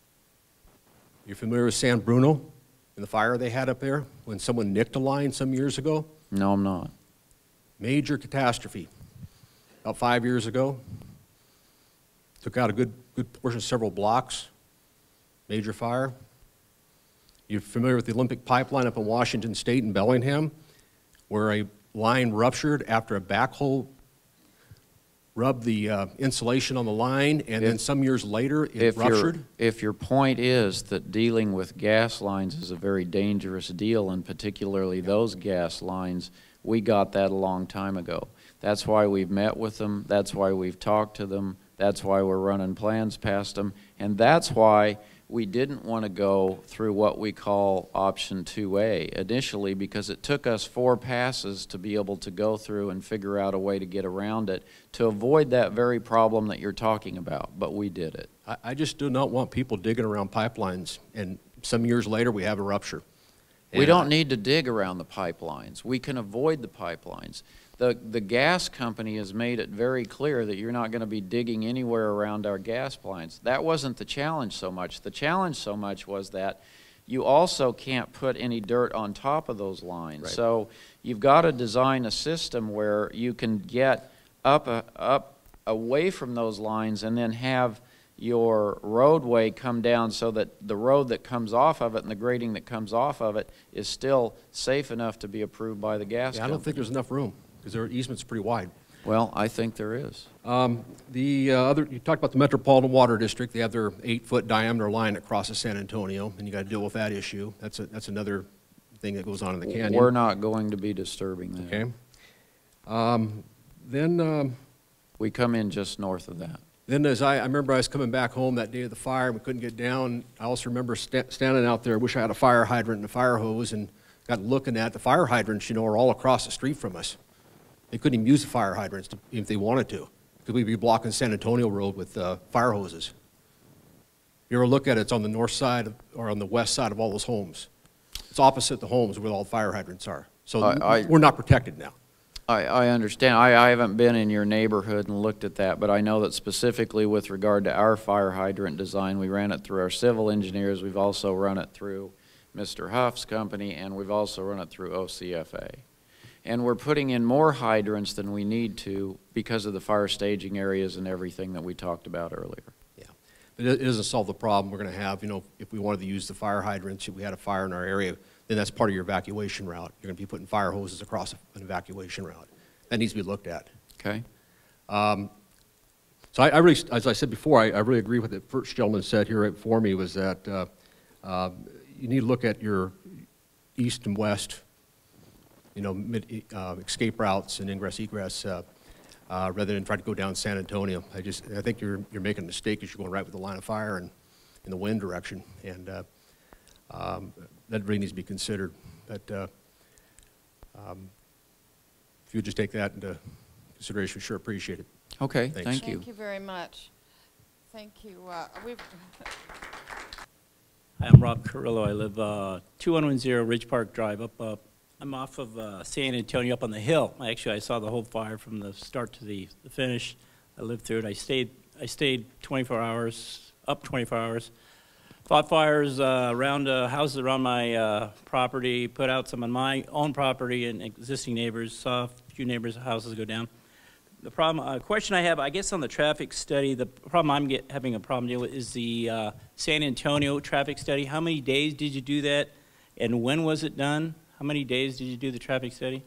You're familiar with San Bruno and the fire they had up there when someone nicked a line some years ago? No, I'm not. Major catastrophe. About 5 years ago. Took out a good portion of several blocks. Major fire. You're familiar with the Olympic pipeline up in Washington State in Bellingham, where a line ruptured after a backhoe rubbed the insulation on the line, and then some years later it ruptured? If your point is that dealing with gas lines is a very dangerous deal, and particularly those gas lines, we got that a long time ago. That's why we've met with them. That's why we've talked to them. That's why we're running plans past them. And that's why we didn't want to go through what we call option 2A initially, because it took us 4 passes to be able to go through and figure out a way to get around it to avoid that very problem that you're talking about, but we did it. I just do not want people digging around pipelines, and some years later we have a rupture. We don't need to dig around the pipelines. We can avoid the pipelines. The gas company has made it very clear that you're not going to be digging anywhere around our gas lines. That wasn't the challenge so much. The challenge so much was that you also can't put any dirt on top of those lines. Right. So you've got to design a system where you can get up away from those lines and then have your roadway come down so that the road that comes off of it and the grading that comes off of it is still safe enough to be approved by the gas Yeah, I company. don't think there's enough room, because their easement's pretty wide. Well, I think there is. You talked about the Metropolitan Water District. They have their 8-foot diameter line that crosses San Antonio, and you got to deal with that issue. That's another thing that goes on in the canyon. We're not going to be disturbing that. Okay. We come in just north of that. Then I remember I was coming back home that day of the fire, and we couldn't get down. I also remember standing out there, I wish I had a fire hydrant and a fire hose, and got looking at the fire hydrants, are all across the street from us. They couldn't even use the fire hydrants if they wanted to, because we'd be blocking San Antonio Road with fire hoses. If you ever look at it, it's on the north side or on the west side of all those homes. It's opposite the homes where all the fire hydrants are. So we're not protected now. I understand. I haven't been in your neighborhood and looked at that, but I know that specifically with regard to our fire hydrant design, we ran it through our civil engineers. We've also run it through Mr. Huff's company, and we've also run it through OCFA. And we're putting in more hydrants than we need to because of the fire staging areas and everything that we talked about earlier. Yeah, but it doesn't solve the problem we're going to have. If we wanted to use the fire hydrants, if we had a fire in our area, then that's part of your evacuation route. You're going to be putting fire hoses across an evacuation route. That needs to be looked at. Okay. So I really, as I said before, I really agree with what the first gentleman said here right before me, was that you need to look at your east and west, escape routes and ingress egress rather than try to go down San Antonio. I think you're making a mistake because you're going right with the line of fire and in the wind direction, and that really needs to be considered. But if you would just take that into consideration, sure appreciate it. Okay, Thanks. thank you. Thank you very much. Thank you. Hi, I'm Rob Carrillo. I live 2110 Ridge Park Drive. I'm off of San Antonio up on the hill. I saw the whole fire from the start to the finish. I lived through it. I stayed 24 hours, up 24 hours. Fought fires around houses around my property, put out some on my own property and existing neighbors, saw a few neighbors' houses go down. The problem, question I have, I guess on the traffic study, the problem I'm having a problem dealing with is the San Antonio traffic study. How many days did you do that, and when was it done? How many days did you do the traffic study?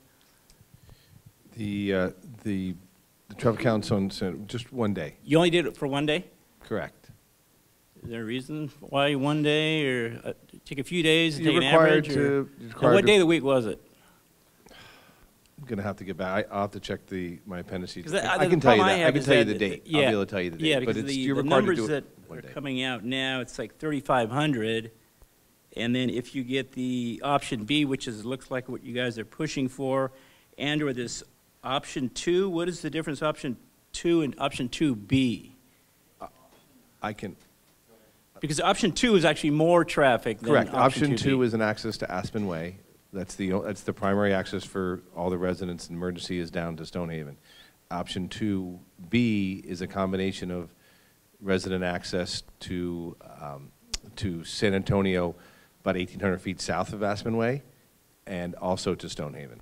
The traffic counts on just one day. You only did it for one day? Correct. Is there a reason why one day, or take a few days and You're take an required average? Or, to- you're and required what to- day of the week was it? I'm gonna have to get back. I'll have to check my appendices. 'Cause I can tell you that. I can is tell you that- the date. Yeah, I'll be able to tell you the date. Yeah, but because it's, the you're required to numbers do that it are one day. coming out now, it's like 3,500. And then if you get the option B, which is, looks like what you guys are pushing for, and or this option 2, what is the difference option 2 and option 2B? I can. Because option 2 is actually more traffic than Correct. Option 2B. 2 is an access to Aspen Way. That's the primary access for all the residents. Emergency is down to Stonehaven. Option 2B is a combination of resident access to San Antonio, about 1,800 feet south of Aspen Way, and also to Stonehaven.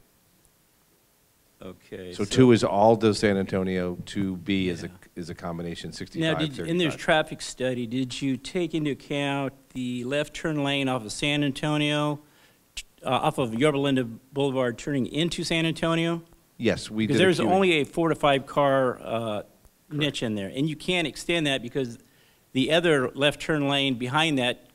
Okay. So 2 is all to San Antonio. 2B is a combination 65, Now, 35. in this traffic study, did you take into account the left turn lane off of San Antonio, off of Yorba Linda Boulevard turning into San Antonio? Yes, we did. Because there's queuing. only a 4 to 5 car niche in there, and you can't extend that because the other left turn lane behind that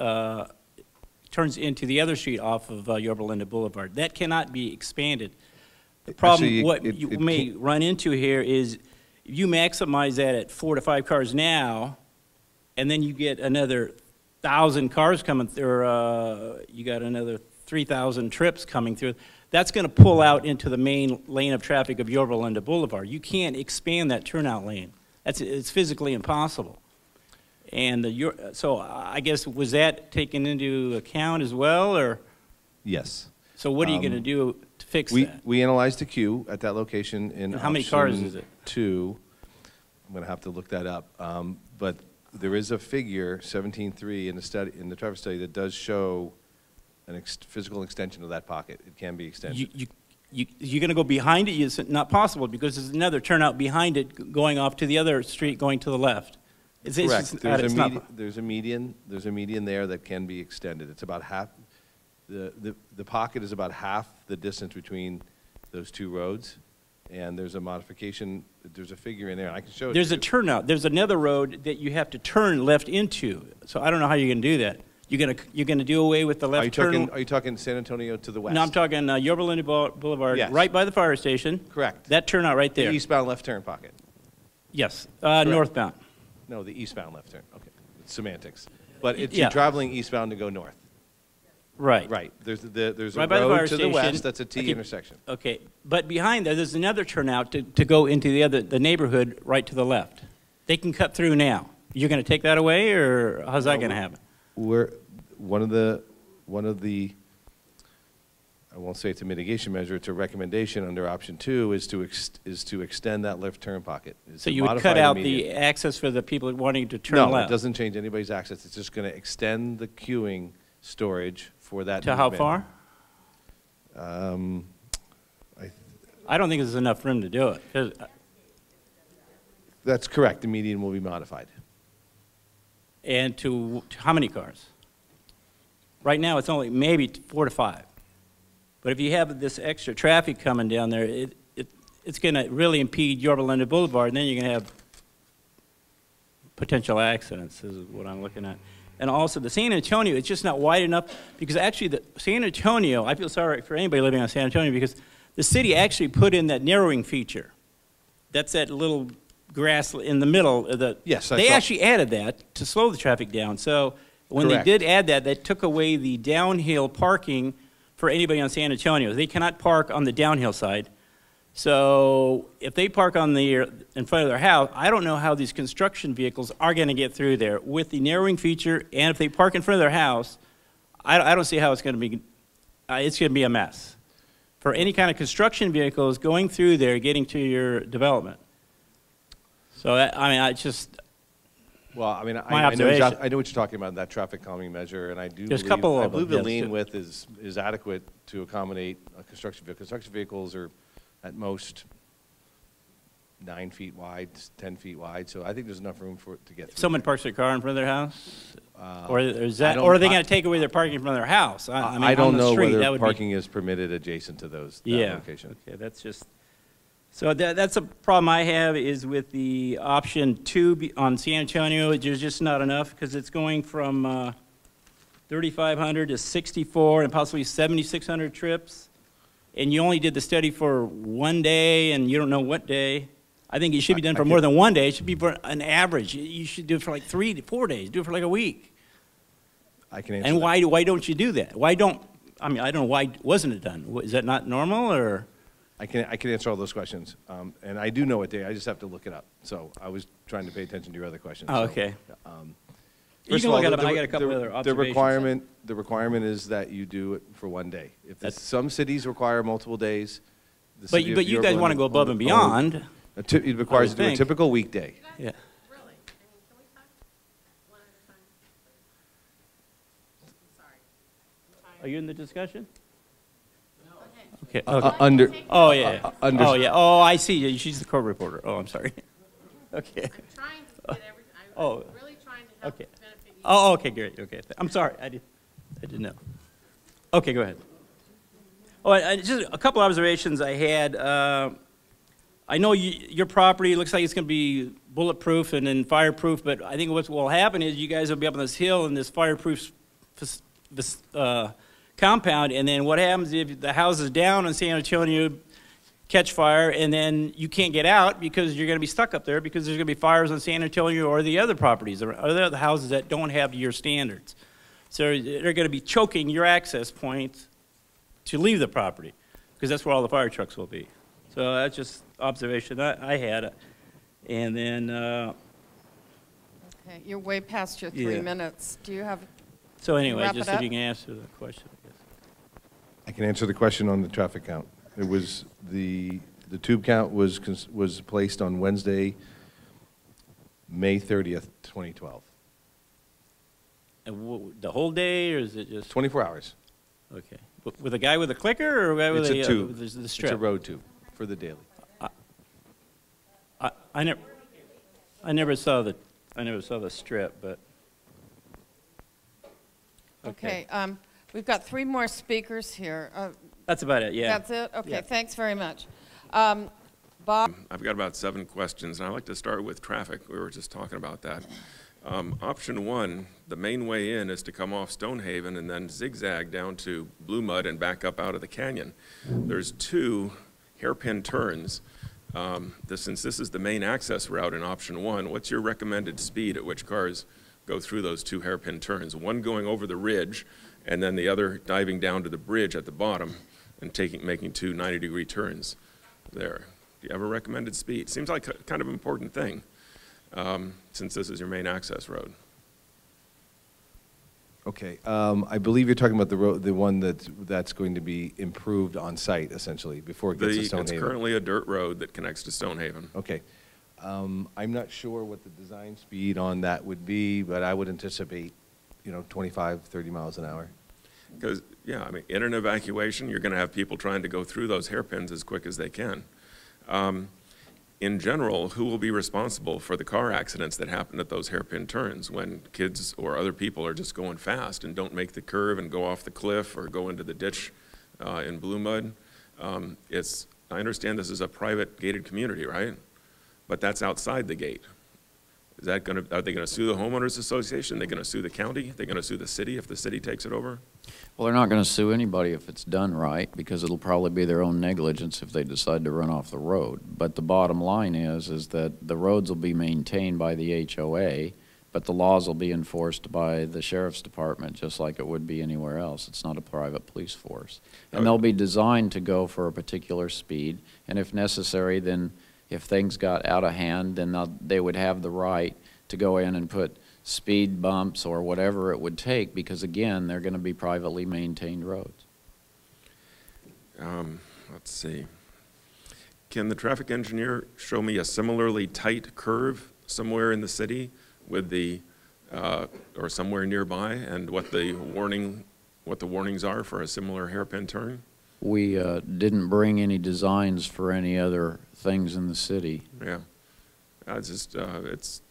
turns into the other street off of Yorba Linda Boulevard. That cannot be expanded. The problem, Actually, what it you may run into here is you maximize that at 4 to 5 cars now, and then you get another 1,000 cars coming through, you got another 3,000 trips coming through. That's going to pull out into the main lane of traffic of Yorba Linda Boulevard. You can't expand that turnout lane. It's physically impossible. And so I guess, was that taken into account as well, or? Yes. So what are you going to do to fix that? We analyzed the queue at that location in And how many cars option is it? 2. I'm going to have to look that up. But there is a figure, 17.3, in the traffic study that does show an physical extension of that pocket. It can be extended. You're going to go behind it? It's not possible because there's another turnout behind it going off to the other street going to the left. Correct. There's a median there that can be extended. It's about half. The pocket is about half the distance between those two roads, and there's a modification. There's a figure in there. And I can show it. There's a turnout. There's another road that you have to turn left into. So I don't know how you're going to do that. You're going to do away with the left turn. Are you talking San Antonio to the west? No, I'm talking Yorba Linda Boulevard, Yes. right by the fire station. Correct. That turnout right there. The eastbound left turn pocket. Yes, northbound. No, the eastbound left turn. Okay, it's semantics. But it's Yeah. you're traveling eastbound to go north. Right. Right. There's a Right by the road fire to the station. west. That's a T Okay. intersection. Okay, but behind there, there's another turnout to go into the neighborhood right to the left. They can cut through now. You're going to take that away, or how's that going to happen? We're one of the I won't say it's a mitigation measure. It's a recommendation under option 2 is to extend that left turn pocket. Is So to you would modify cut out median. the access for the people wanting to turn No, left? it doesn't change anybody's access. It's just going to extend the queuing storage for that. To how movement. far? I don't think there's enough room to do it. 'Cause, That's correct. The median will be modified. and to how many cars? Right now, it's only maybe 4 to 5. But if you have this extra traffic coming down there, it's going to really impede Yorba Linda Boulevard, and then you're going to have potential accidents, is what I'm looking at. And also, the San Antonio, it's just not wide enough, because actually, the San Antonio, I feel sorry for anybody living on San Antonio, because the city actually put in that narrowing feature. That's that little grass in the middle. Yes, they actually added that to slow the traffic down. So when Correct. they did add that, they took away the downhill parking for anybody on San Antonio. They cannot park on the downhill side. So if they park in front of their house, I don't know how these construction vehicles are going to get through there with the narrowing feature. And if they park in front of their house, I don't see how it's going to be. It's going to be a mess for any kind of construction vehicles going through there, getting to your development. So I just. Well, I mean, My I know observation. what you're talking about, that traffic calming measure, and I do There's a believe, couple I of believe them, the yes. lane width is adequate to accommodate a construction vehicle. Construction vehicles are at most 9 feet wide, 10 feet wide, so I think there's enough room for it to get If through. someone parks their car in front of their house, Or is I that, don't- or are they going to take away their parking from their house? I mean, I don't on the know street, that whether would be- parking is permitted adjacent to those, that Yeah, location. okay, that's just, so that's a problem I have is with the option 2 on San Antonio, there's just not enough, because it's going from 3,500 to 64 and possibly 7,600 trips, and you only did the study for 1 day, and you don't know what day. I think it should be done for more than 1 day. It should be for an average. You should do it for like 3 to 4 days. Do it for like a week. I can answer And that. why don't you do that? Why don't, I mean, I don't know, why wasn't it done? Is that not normal, or? I can answer all those questions. And I do know what day, I just have to look it up. So I was trying to pay attention to your other questions. Oh, So, okay. first You can of all, look it up, the- and I got a couple the- other observations. The requirement is that you do it for 1 day. Some cities require multiple days. The But city you- of but you guys Yorba wanna go above and only- beyond. It requires I you to do a would think. typical weekday. Yeah. Are you in the discussion? Okay. okay. Under. Oh, yeah. Under. Oh, yeah. Oh, I see. She's the court reporter. Oh, I'm sorry. Okay. I'm trying to get everything, I'm Oh. really trying to help Okay. benefit you. Oh, okay, great. Okay. I'm sorry. I didn't know. Okay, go ahead. Oh, just a couple observations I had. I know your property looks like it's going to be bulletproof and then fireproof, but I think what will happen is you guys will be up on this hill in this fireproof compound, and then what happens if the house is down in San Antonio catch fire, and then you can't get out because you're going to be stuck up there because there's going to be fires in San Antonio or the other properties or the other houses that don't have your standards. So they're going to be choking your access point to leave the property because that's where all the fire trucks will be. So that's just observation I had. And then, Okay, you're way past your 3 Yeah. minutes. Do you have? so anyway, wrap just it if up? you can answer the question, I guess. I can answer the question on the traffic count. It was the tube count was placed on Wednesday, May 30th, 2012. And the whole day, or is it just? 24 hours. Okay. With a guy with a clicker, or a guy with It's a tube. the It's strap? a road tube for the daily. I never saw the strip, but. Okay, we've got 3 more speakers here. That's about it, yeah. That's it? Okay, Yeah. thanks very much. Bob? I've got about 7 questions, and I'd like to start with traffic. We were just talking about that. Option 1, the main way in is to come off Stonehaven and then zigzag down to Blue Mud and back up out of the canyon. There's 2 hairpin turns. Since this is the main access route in option 1, what's your recommended speed at which cars go through those 2 hairpin turns? One going over the ridge, and then the other diving down to the bridge at the bottom and making 2 90-degree turns there. Do you have a recommended speed? Seems like a kind of important thing, since this is your main access road. Okay, I believe you're talking about the road, the one that's going to be improved on site essentially before it gets to It's Stonehaven. currently a dirt road that connects to Stonehaven. Okay, I'm not sure what the design speed on that would be, but I would anticipate, 25, 30 miles an hour. Because, yeah, I mean, in an evacuation, you're going to have people trying to go through those hairpins as quick as they can. In general, who will be responsible for the car accidents that happen at those hairpin turns when kids or other people are just going fast and don't make the curve and go off the cliff or go into the ditch in Blue Mud? I understand this is a private gated community, right? But that's outside the gate. Are they going to sue the homeowners association? Are they going to sue the county? Are they going to sue the city if the city takes it over? Well, they're not going to sue anybody if it's done right, because it'll probably be their own negligence if they decide to run off the road. But the bottom line is that the roads will be maintained by the HOA, but the laws will be enforced by the sheriff's department, just like it would be anywhere else. It's not a private police force. And they'll be designed to go for a particular speed, and if necessary, then if things got out of hand, then they would have the right to go in and put speed bumps or whatever it would take, because again, they're going to be privately maintained roads. Let's see. Can the traffic engineer show me a similarly tight curve somewhere in the city with or somewhere nearby, and what the warnings are for a similar hairpin turn? We didn't bring any designs for any other things in the city. Yeah, it's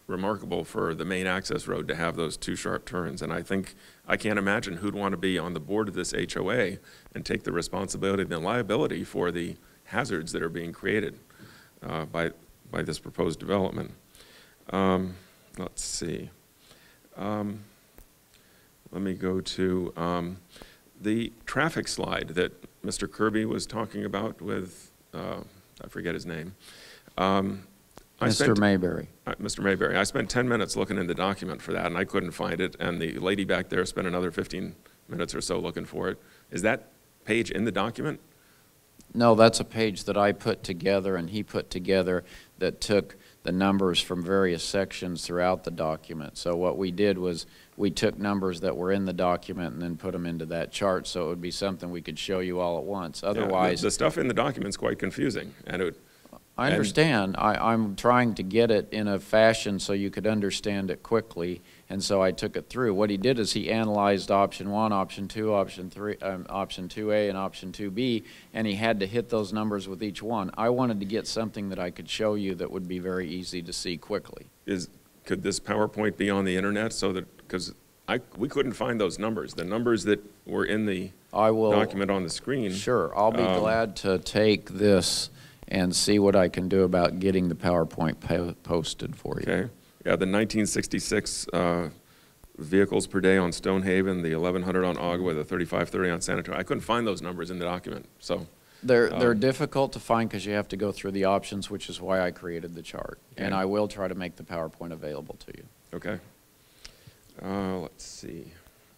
remarkable for the main access road to have those two sharp turns. And I can't imagine who'd want to be on the board of this HOA and take the responsibility and the liability for the hazards that are being created by this proposed development. Let's see. Let me go to the traffic slide that Mr. Kirby was talking about with, I forget his name. Mr. Mayberry. Mr. Mayberry. I spent 10 minutes looking in the document for that, and I couldn't find it, and the lady back there spent another 15 minutes or so looking for it. Is that page in the document? No, that's a page that I put together and he put together that took the numbers from various sections throughout the document. So what we did was we took numbers that were in the document and then put them into that chart so it would be something we could show you all at once. Otherwise, yeah, the stuff in the document's quite confusing, and I understand. I'm trying to get it in a fashion so you could understand it quickly, and so I took it through. What he did is he analyzed option 1, option 2, option 3, option 2A, and option 2B, and he had to hit those numbers with each one. I wanted to get something that I could show you that would be very easy to see quickly. Could this PowerPoint be on the internet so that, because we couldn't find those numbers, the numbers that were in the document on the screen. Sure, I'll be glad to take this and see what I can do about getting the PowerPoint posted for you. Okay. Yeah, the 1966 vehicles per day on Stonehaven, the 1,100 on Agua, the 3,530 on San Antonio. I couldn't find those numbers in the document, so. They're difficult to find because you have to go through the options, which is why I created the chart. Okay. And I will try to make the PowerPoint available to you. Okay. Let's see.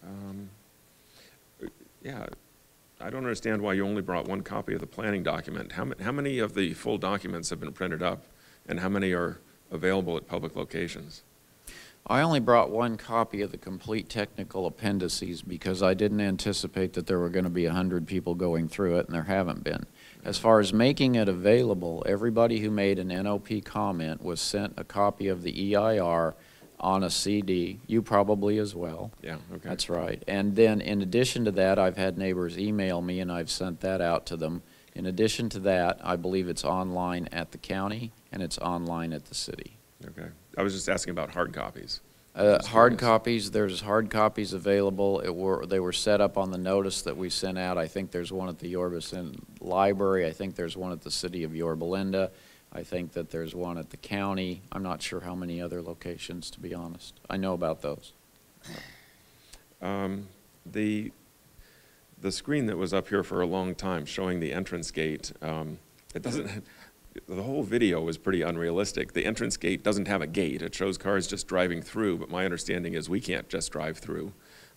Yeah. I don't understand why you only brought one copy of the planning document. How many of the full documents have been printed up, and how many are available at public locations? I only brought one copy of the complete technical appendices because I didn't anticipate that there were going to be 100 people going through it, and there haven't been. As far as making it available, everybody who made an NOP comment was sent a copy of the EIR on a CD. You probably as well. Yeah, okay. That's right. And then in addition to that, I've had neighbors email me and I've sent that out to them. In addition to that, I believe it's online at the county and it's online at the city. Okay. I was just asking about hard copies. Hard copies, there's hard copies available. They were set up on the notice that we sent out. I think there's one at the Yorba Library. I think there's one at the city of Yorba Linda. I think that there's one at the county. I'm not sure how many other locations, to be honest. I know about those. The screen that was up here for a long time showing the entrance gate, it doesn't, the whole video was pretty unrealistic. The entrance gate doesn't have a gate. It shows cars just driving through, but my understanding is we can't just drive through.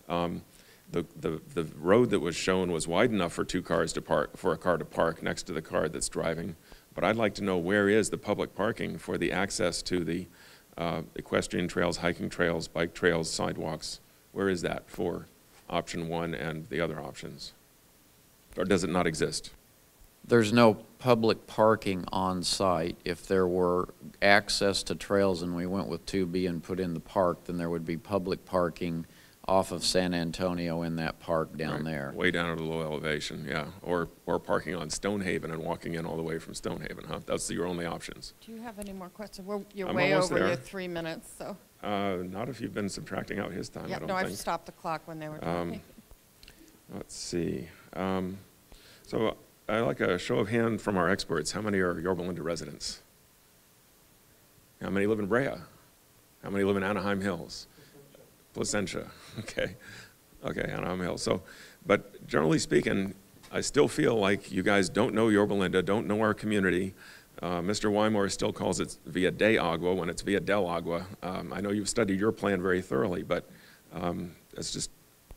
The road that was shown was wide enough for two cars to park, for a car to park next to the car that's driving. But I'd like to know where is the public parking for the access to the equestrian trails, hiking trails, bike trails, sidewalks. Where is that for option 1 and the other options? Or does it not exist? There's no public parking on site. If there were access to trails and we went with 2B and put in the park, then there would be public parking off of San Antonio in that park down there. Way down at a low elevation, yeah. Or parking on Stonehaven and walking in all the way from Stonehaven, huh? That's your only options. Do you have any more questions? You're I'm way almost over there. your 3 minutes, so. Not if you've been subtracting out his time, I Yeah, don't no, think. I've stopped the clock when they were talking. Let's see. So I'd like a show of hand from our experts. How many are Yorba Linda residents? How many live in Brea? How many live in Anaheim Hills? Placentia, okay. Okay, Anaheim Hills. So, but generally speaking, I still feel like you guys don't know Yorba Linda, don't know our community. Mr. Wymore still calls it Via de Agua when it's Via del Agua. I know you've studied your plan very thoroughly, but it's just,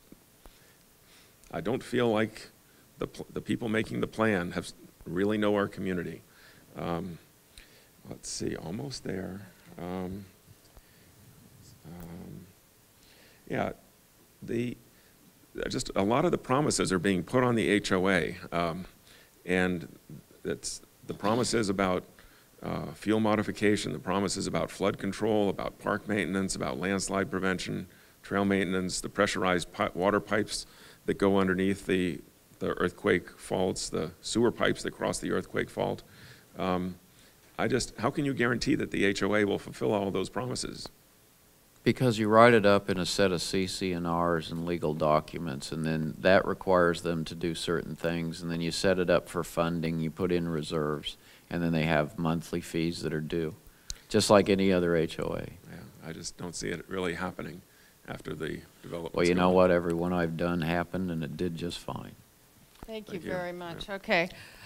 I don't feel like the people making the plan really know our community. Let's see, almost there. Yeah, just a lot of the promises are being put on the HOA, and the promises about fuel modification, the promises about flood control, about park maintenance, about landslide prevention, trail maintenance, the pressurized water pipes that go underneath the earthquake faults, the sewer pipes that cross the earthquake fault. how can you guarantee that the HOA will fulfill all those promises? Because you write it up in a set of CC&Rs and legal documents, and then that requires them to do certain things, and then you set it up for funding, you put in reserves, and then they have monthly fees that are due, just like any other HOA. Yeah, I just don't see it really happening after the development. Well, you know what? Every one I've done happened, and it did just fine. Thank you very much. Okay.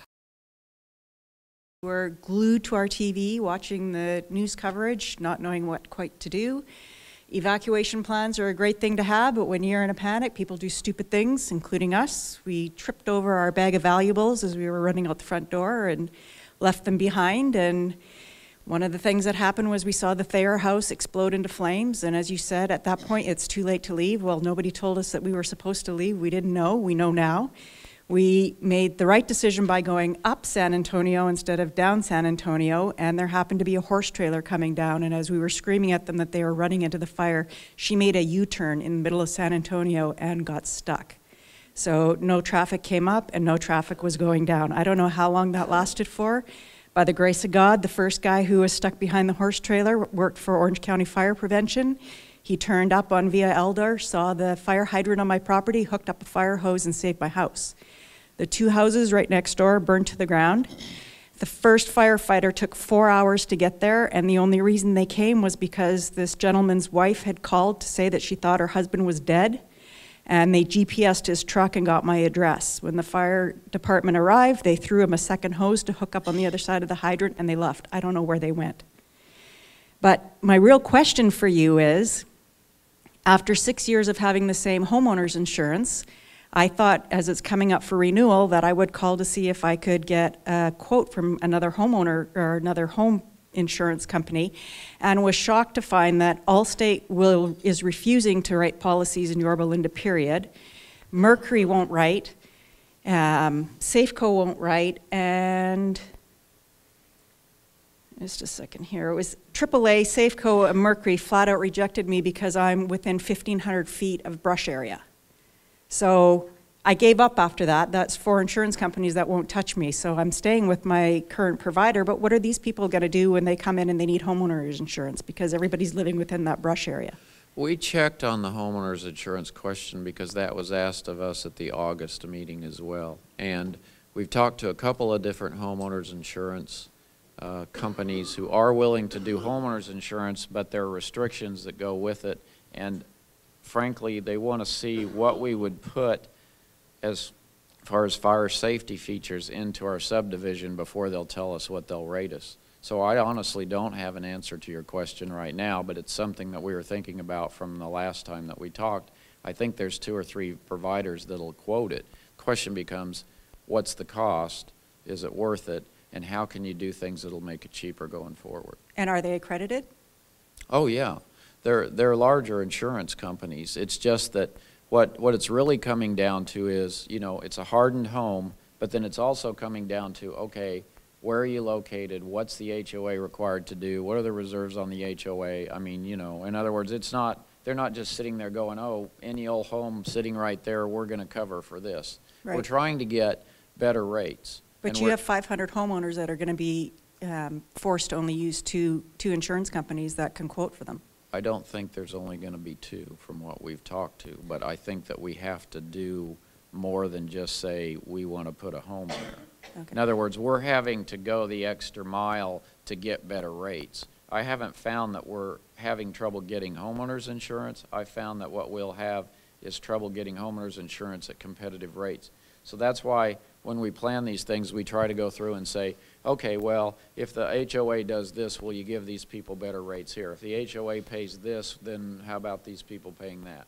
We're glued to our TV, watching the news coverage, not knowing what quite to do. Evacuation plans are a great thing to have, but when you're in a panic, people do stupid things, including us. We tripped over our bag of valuables as we were running out the front door and left them behind. And one of the things that happened was we saw the Thayer house explode into flames. And as you said, at that point, it's too late to leave. Well, nobody told us that we were supposed to leave. We didn't know. We know now. We made the right decision by going up San Antonio instead of down San Antonio, and there happened to be a horse trailer coming down, and as we were screaming at them that they were running into the fire, she made a U-turn in the middle of San Antonio and got stuck. So no traffic came up and no traffic was going down. I don't know how long that lasted for. By the grace of God, the first guy who was stuck behind the horse trailer worked for Orange County Fire Prevention. He turned up on Via Eldar, saw the fire hydrant on my property, hooked up a fire hose and saved my house. The two houses right next door burned to the ground. The first firefighter took 4 hours to get there, and the only reason they came was because this gentleman's wife had called to say that she thought her husband was dead, and they GPSed his truck and got my address. When the fire department arrived, they threw him a second hose to hook up on the other side of the hydrant, and they left. I don't know where they went. But my real question for you is, after 6 years of having the same homeowner's insurance, I thought, as it's coming up for renewal, that I would call to see if I could get a quote from another homeowner or another home insurance company, and was shocked to find that Allstate is refusing to write policies in Yorba Linda, period. Mercury won't write, Safeco won't write, and just a second here. It was AAA, Safeco, and Mercury flat out rejected me because I'm within 1,500 feet of brush area. So I gave up after that. That's 4 insurance companies that won't touch me. So I'm staying with my current provider. But what are these people going to do when they come in and they need homeowners insurance? Because everybody's living within that brush area. We checked on the homeowner's insurance question because that was asked of us at the August meeting as well. And we've talked to a couple of different homeowners insurance companies who are willing to do homeowners insurance, but there are restrictions that go with it. And frankly, they want to see what we would put as far as fire safety features into our subdivision before they'll tell us what they'll rate us. So I honestly don't have an answer to your question right now, but it's something that we were thinking about from the last time that we talked. I think there's 2 or 3 providers that'll quote it. Question becomes, what's the cost? Is it worth it? And how can you do things that'll make it cheaper going forward? And are they accredited? Oh, yeah. They're larger insurance companies. It's just that what it's really coming down to is, you know, it's a hardened home, but then it's also coming down to, okay, where are you located? What's the HOA required to do? What are the reserves on the HOA? I mean, you know, in other words, they're not just sitting there going, oh, any old home sitting right there, we're going to cover for this. Right. We're trying to get better rates. But you have 500 homeowners that are going to be forced to only use two insurance companies that can quote for them. I don't think there's only going to be 2 from what we've talked to, but I think that we have to do more than just say we want to put a home there. Okay. In other words, we're having to go the extra mile to get better rates. I haven't found that we're having trouble getting homeowners insurance. I found that what we'll have is trouble getting homeowners insurance at competitive rates. So that's why when we plan these things, we try to go through and say, okay, well, if the HOA does this, will you give these people better rates here? If the HOA pays this, then how about these people paying that?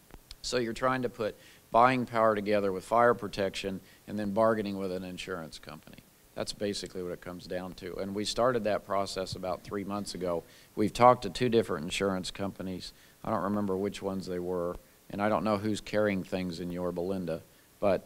So you're trying to put buying power together with fire protection and then bargaining with an insurance company. That's basically what it comes down to. And we started that process about 3 months ago. We've talked to 2 different insurance companies. I don't remember which ones they were, and I don't know who's carrying things in Yorba Linda, but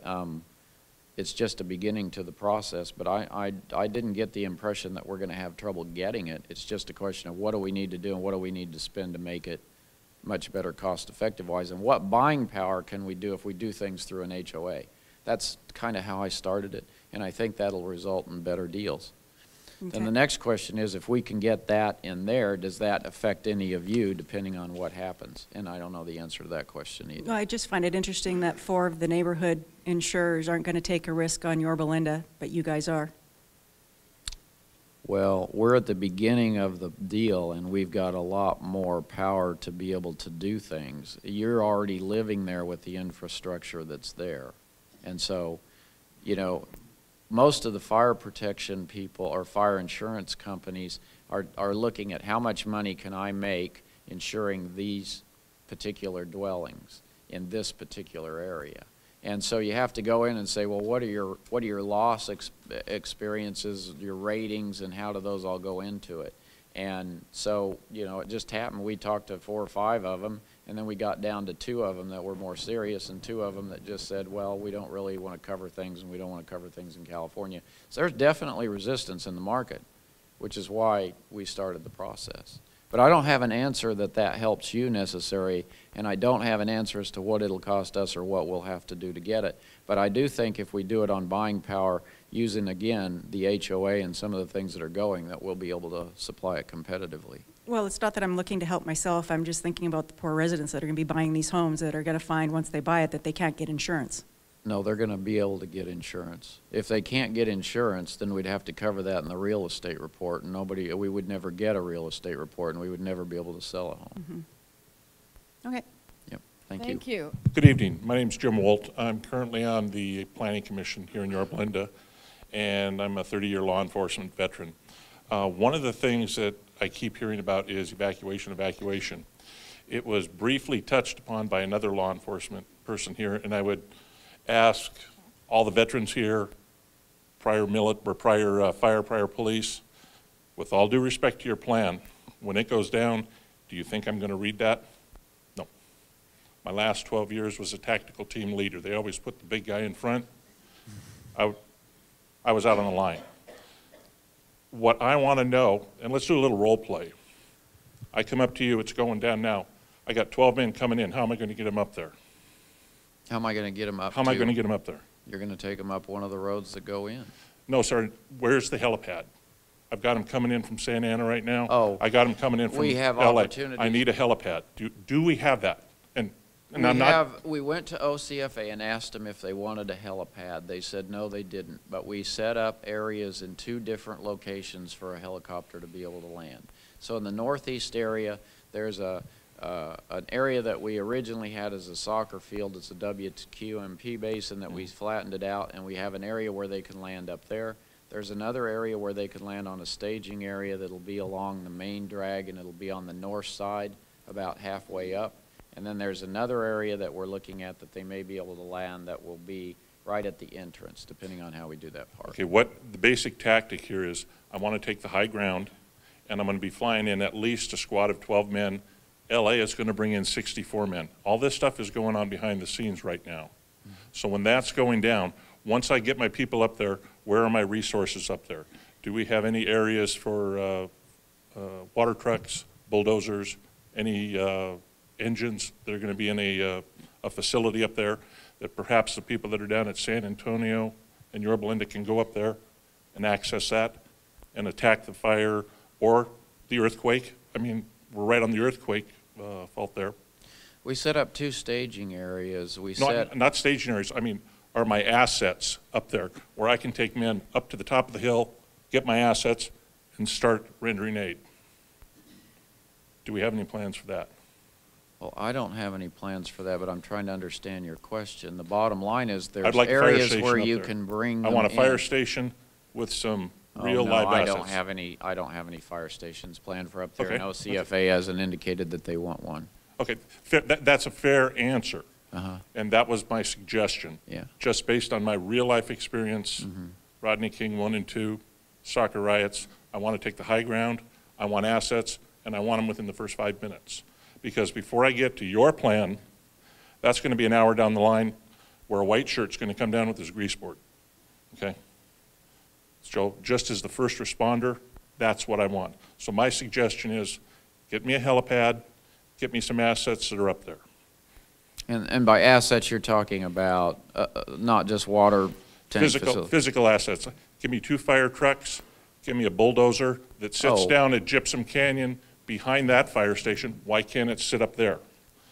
it's just a beginning to the process. But I didn't get the impression that we're going to have trouble getting it. It's just a question of what do we need to do and what do we need to spend to make it much better cost-effective wise, and what buying power can we do if we do things through an HOA. That's kind of how I started it, and I think that'll result in better deals. Then Okay. the next question is, if we can get that in there, does that affect any of you, depending on what happens? And I don't know the answer to that question either. No, I just find it interesting that 4 of the neighborhood insurers aren't going to take a risk on Yorba Linda, but you guys are. Well, we're at the beginning of the deal, and we've got a lot more power to be able to do things. You're already living there with the infrastructure that's there. And so, you know, most of the fire protection people or fire insurance companies are looking at how much money can I make insuring these particular dwellings in this particular area. And so you have to go in and say, well, what are your loss experiences, your ratings, and how do those all go into it? And so, you know, it just happened. We talked to 4 or 5 of them, and then we got down to 2 of them that were more serious, and 2 of them that just said, well, we don't really want to cover things, and we don't want to cover things in California. So there's definitely resistance in the market, which is why we started the process. But I don't have an answer that helps you necessarily, and I don't have an answer as to what it'll cost us or what we'll have to do to get it. But I do think if we do it on buying power, using, again, the HOA and some of the things that are going, that we'll be able to supply it competitively. Well, it's not that I'm looking to help myself. I'm just thinking about the poor residents that are going to be buying these homes that are going to find once they buy it that they can't get insurance. No, they're going to be able to get insurance. If they can't get insurance, then we'd have to cover that in the real estate report, and we would never get a real estate report, and we would never be able to sell a home. Okay. Yep, thank you. Thank you. Good evening. My name's Jim Wolt. I'm currently on the Planning Commission here in Yorba Linda, and I'm a 30-year law enforcement veteran. One of the things that I keep hearing about is evacuation. It was briefly touched upon by another law enforcement person here, and I would ask all the veterans here, prior fire, prior police, with all due respect to your plan, when it goes down, do you think I'm going to read that? No. My last 12 years was a tactical team leader. They always put the big guy in front. I was out on the line. What I want to know, and let's do a little role play. I come up to you, it's going down now. I got 12 men coming in. How am I going to get them up there? How am I going to get them up? How am I going to get them up there? You're going to take them up one of the roads that go in. No, sir. Where's the helipad? I've got them coming in from Santa Ana right now. Oh. I got them coming in from We have LA. opportunities. I need a helipad. Do we have that? And We went to OCFA and asked them if they wanted a helipad. They said no, they didn't. But we set up areas in 2 different locations for a helicopter to be able to land. So in the northeast area, there's an area that we originally had as a soccer field. It's a WQMP basin that we flattened it out, and we have an area where they can land up there. There's another area where they can land on a staging area that'll be along the main drag, and it'll be on the north side about halfway up. And then there's another area that we're looking at that they may be able to land that will be right at the entrance, depending on how we do that part. Okay, what the basic tactic here is, I want to take the high ground, and I'm going to be flying in at least a squad of 12 men. LA is going to bring in 64 men. All this stuff is going on behind the scenes right now. So when that's going down, once I get my people up there, where are my resources up there? Do we have any areas for water trucks, bulldozers, any engines that are going to be in a facility up there that perhaps the people that are down at San Antonio and Yorba Linda can go up there and access that and attack the fire or the earthquake? I mean, we're right on the earthquake fault there. We set up 2 staging areas. Not staging areas. I mean, are my assets up there where I can take men up to the top of the hill, get my assets, and start rendering aid? Do we have any plans for that? Well, I don't have any plans for that, but I'm trying to understand your question. The bottom line is there's I'd like a fire areas station where up you there. can bring them I want a fire in. station with some Oh, real no, live I assets. I don't have any fire stations planned for up there. Okay. No, CFA hasn't indicated that they want one. Okay, that's a fair answer. And that was my suggestion. Yeah. Just based on my real life experience, Rodney King 1 and 2, soccer riots, I want to take the high ground, I want assets, and I want them within the first 5 minutes. Because before I get to your plan, that's going to be an hour down the line where a white shirt's going to come down with his grease board. Okay? So just as the first responder, that's what I want. So my suggestion is get me a helipad, get me some assets that are up there. And by assets, you're talking about not just water tank facilities. Physical assets. Give me 2 fire trucks, give me a bulldozer that sits Oh. down at Gypsum Canyon behind that fire station. Why can't it sit up there?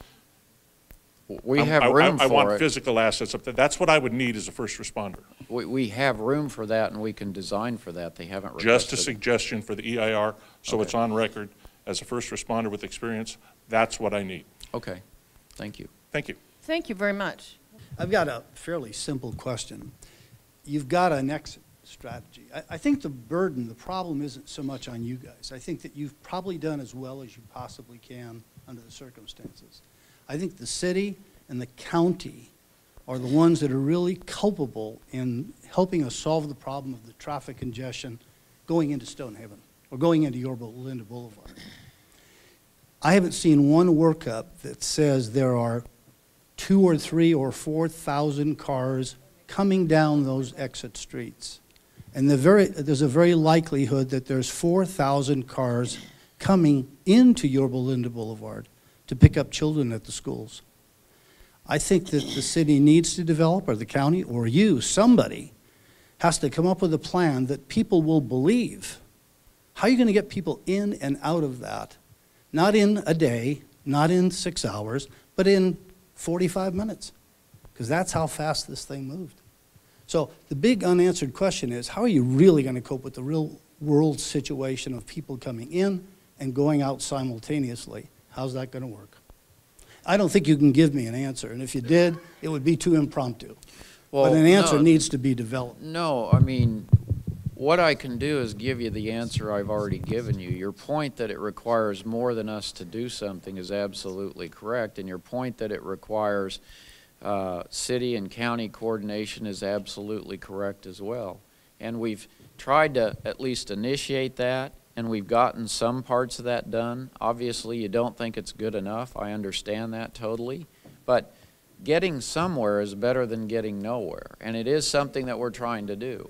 We have room I for want it. physical assets up there. That's what I would need as a first responder. We have room for that, and we can design for that. They haven't requested. Just a suggestion for the EIR, so it's on record. As a first responder with experience, that's what I need. Okay, thank you. Thank you. Thank you very much. I've got a fairly simple question. You've got an exit strategy. I think the burden, the problem isn't so much on you guys. I think that you've probably done as well as you possibly can under the circumstances. I think the city and the county are the ones that are really culpable in helping us solve the problem of the traffic congestion going into Stonehaven or going into Yorba Linda Boulevard. I haven't seen one workup that says there are 2,000 or 3,000 or 4,000 cars coming down those exit streets. And there's a very likelihood that there's 4,000 cars coming into Yorba Linda Boulevard to pick up children at the schools. I think that the city needs to develop, or the county, or you, somebody, has to come up with a plan that people will believe. How are you going to get people in and out of that? Not in a day, not in 6 hours, but in 45 minutes, because that's how fast this thing moved. So the big unanswered question is, how are you really going to cope with the real world situation of people coming in and going out simultaneously? How's that going to work? I don't think you can give me an answer, and if you did, it would be too impromptu. Well, but an answer no. needs to be developed. No, I mean, what I can do is give you the answer I've already given you. Your point that it requires more than us to do something is absolutely correct, and your point that it requires city and county coordination is absolutely correct as well. And we've tried to at least initiate that, and we've gotten some parts of that done. Obviously, you don't think it's good enough. I understand that totally. But getting somewhere is better than getting nowhere, and it is something that we're trying to do.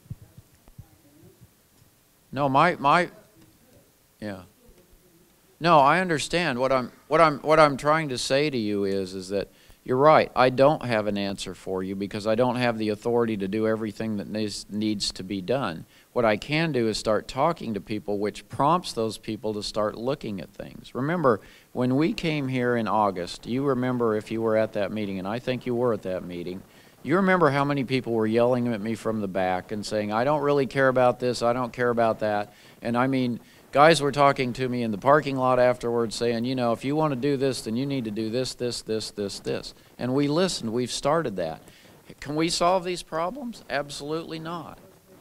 No, yeah. No, I understand. What I'm trying to say to you is that you're right. I don't have an answer for you because I don't have the authority to do everything that needs to be done. What I can do is start talking to people, which prompts those people to start looking at things. Remember, when we came here in August, you remember if you were at that meeting, and I think you were at that meeting, you remember how many people were yelling at me from the back and saying, I don't really care about this, I don't care about that. And I mean, guys were talking to me in the parking lot afterwards saying, you know, if you want to do this, then you need to do this, this, this, this, this. And we listened. We've started that. Can we solve these problems? Absolutely not.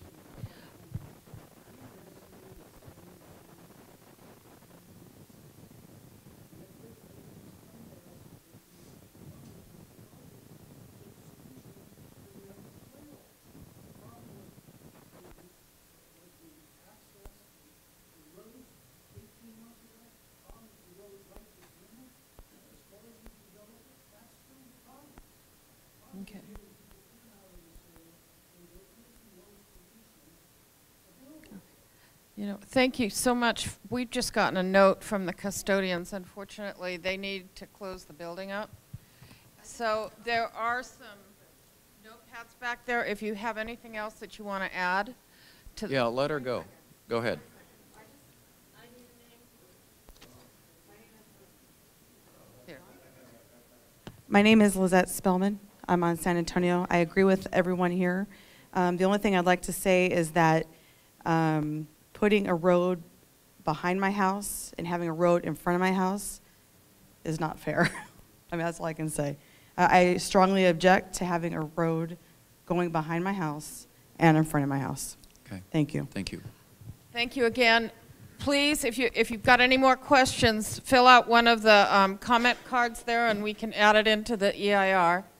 Okay. You know, thank you so much. We've just gotten a note from the custodians. Unfortunately, they need to close the building up. So there are some notepads back there. If you have anything else that you want to add to Yeah, let her go. Go ahead. Here. My name is Lizette Spellman. I'm on San Antonio. I agree with everyone here. The only thing I'd like to say is that putting a road behind my house and having a road in front of my house is not fair. I mean, that's all I can say. I strongly object to having a road going behind my house and in front of my house. Okay. Thank you. Thank you. Thank you again. Please, if you've got any more questions, fill out one of the comment cards there and we can add it into the EIR.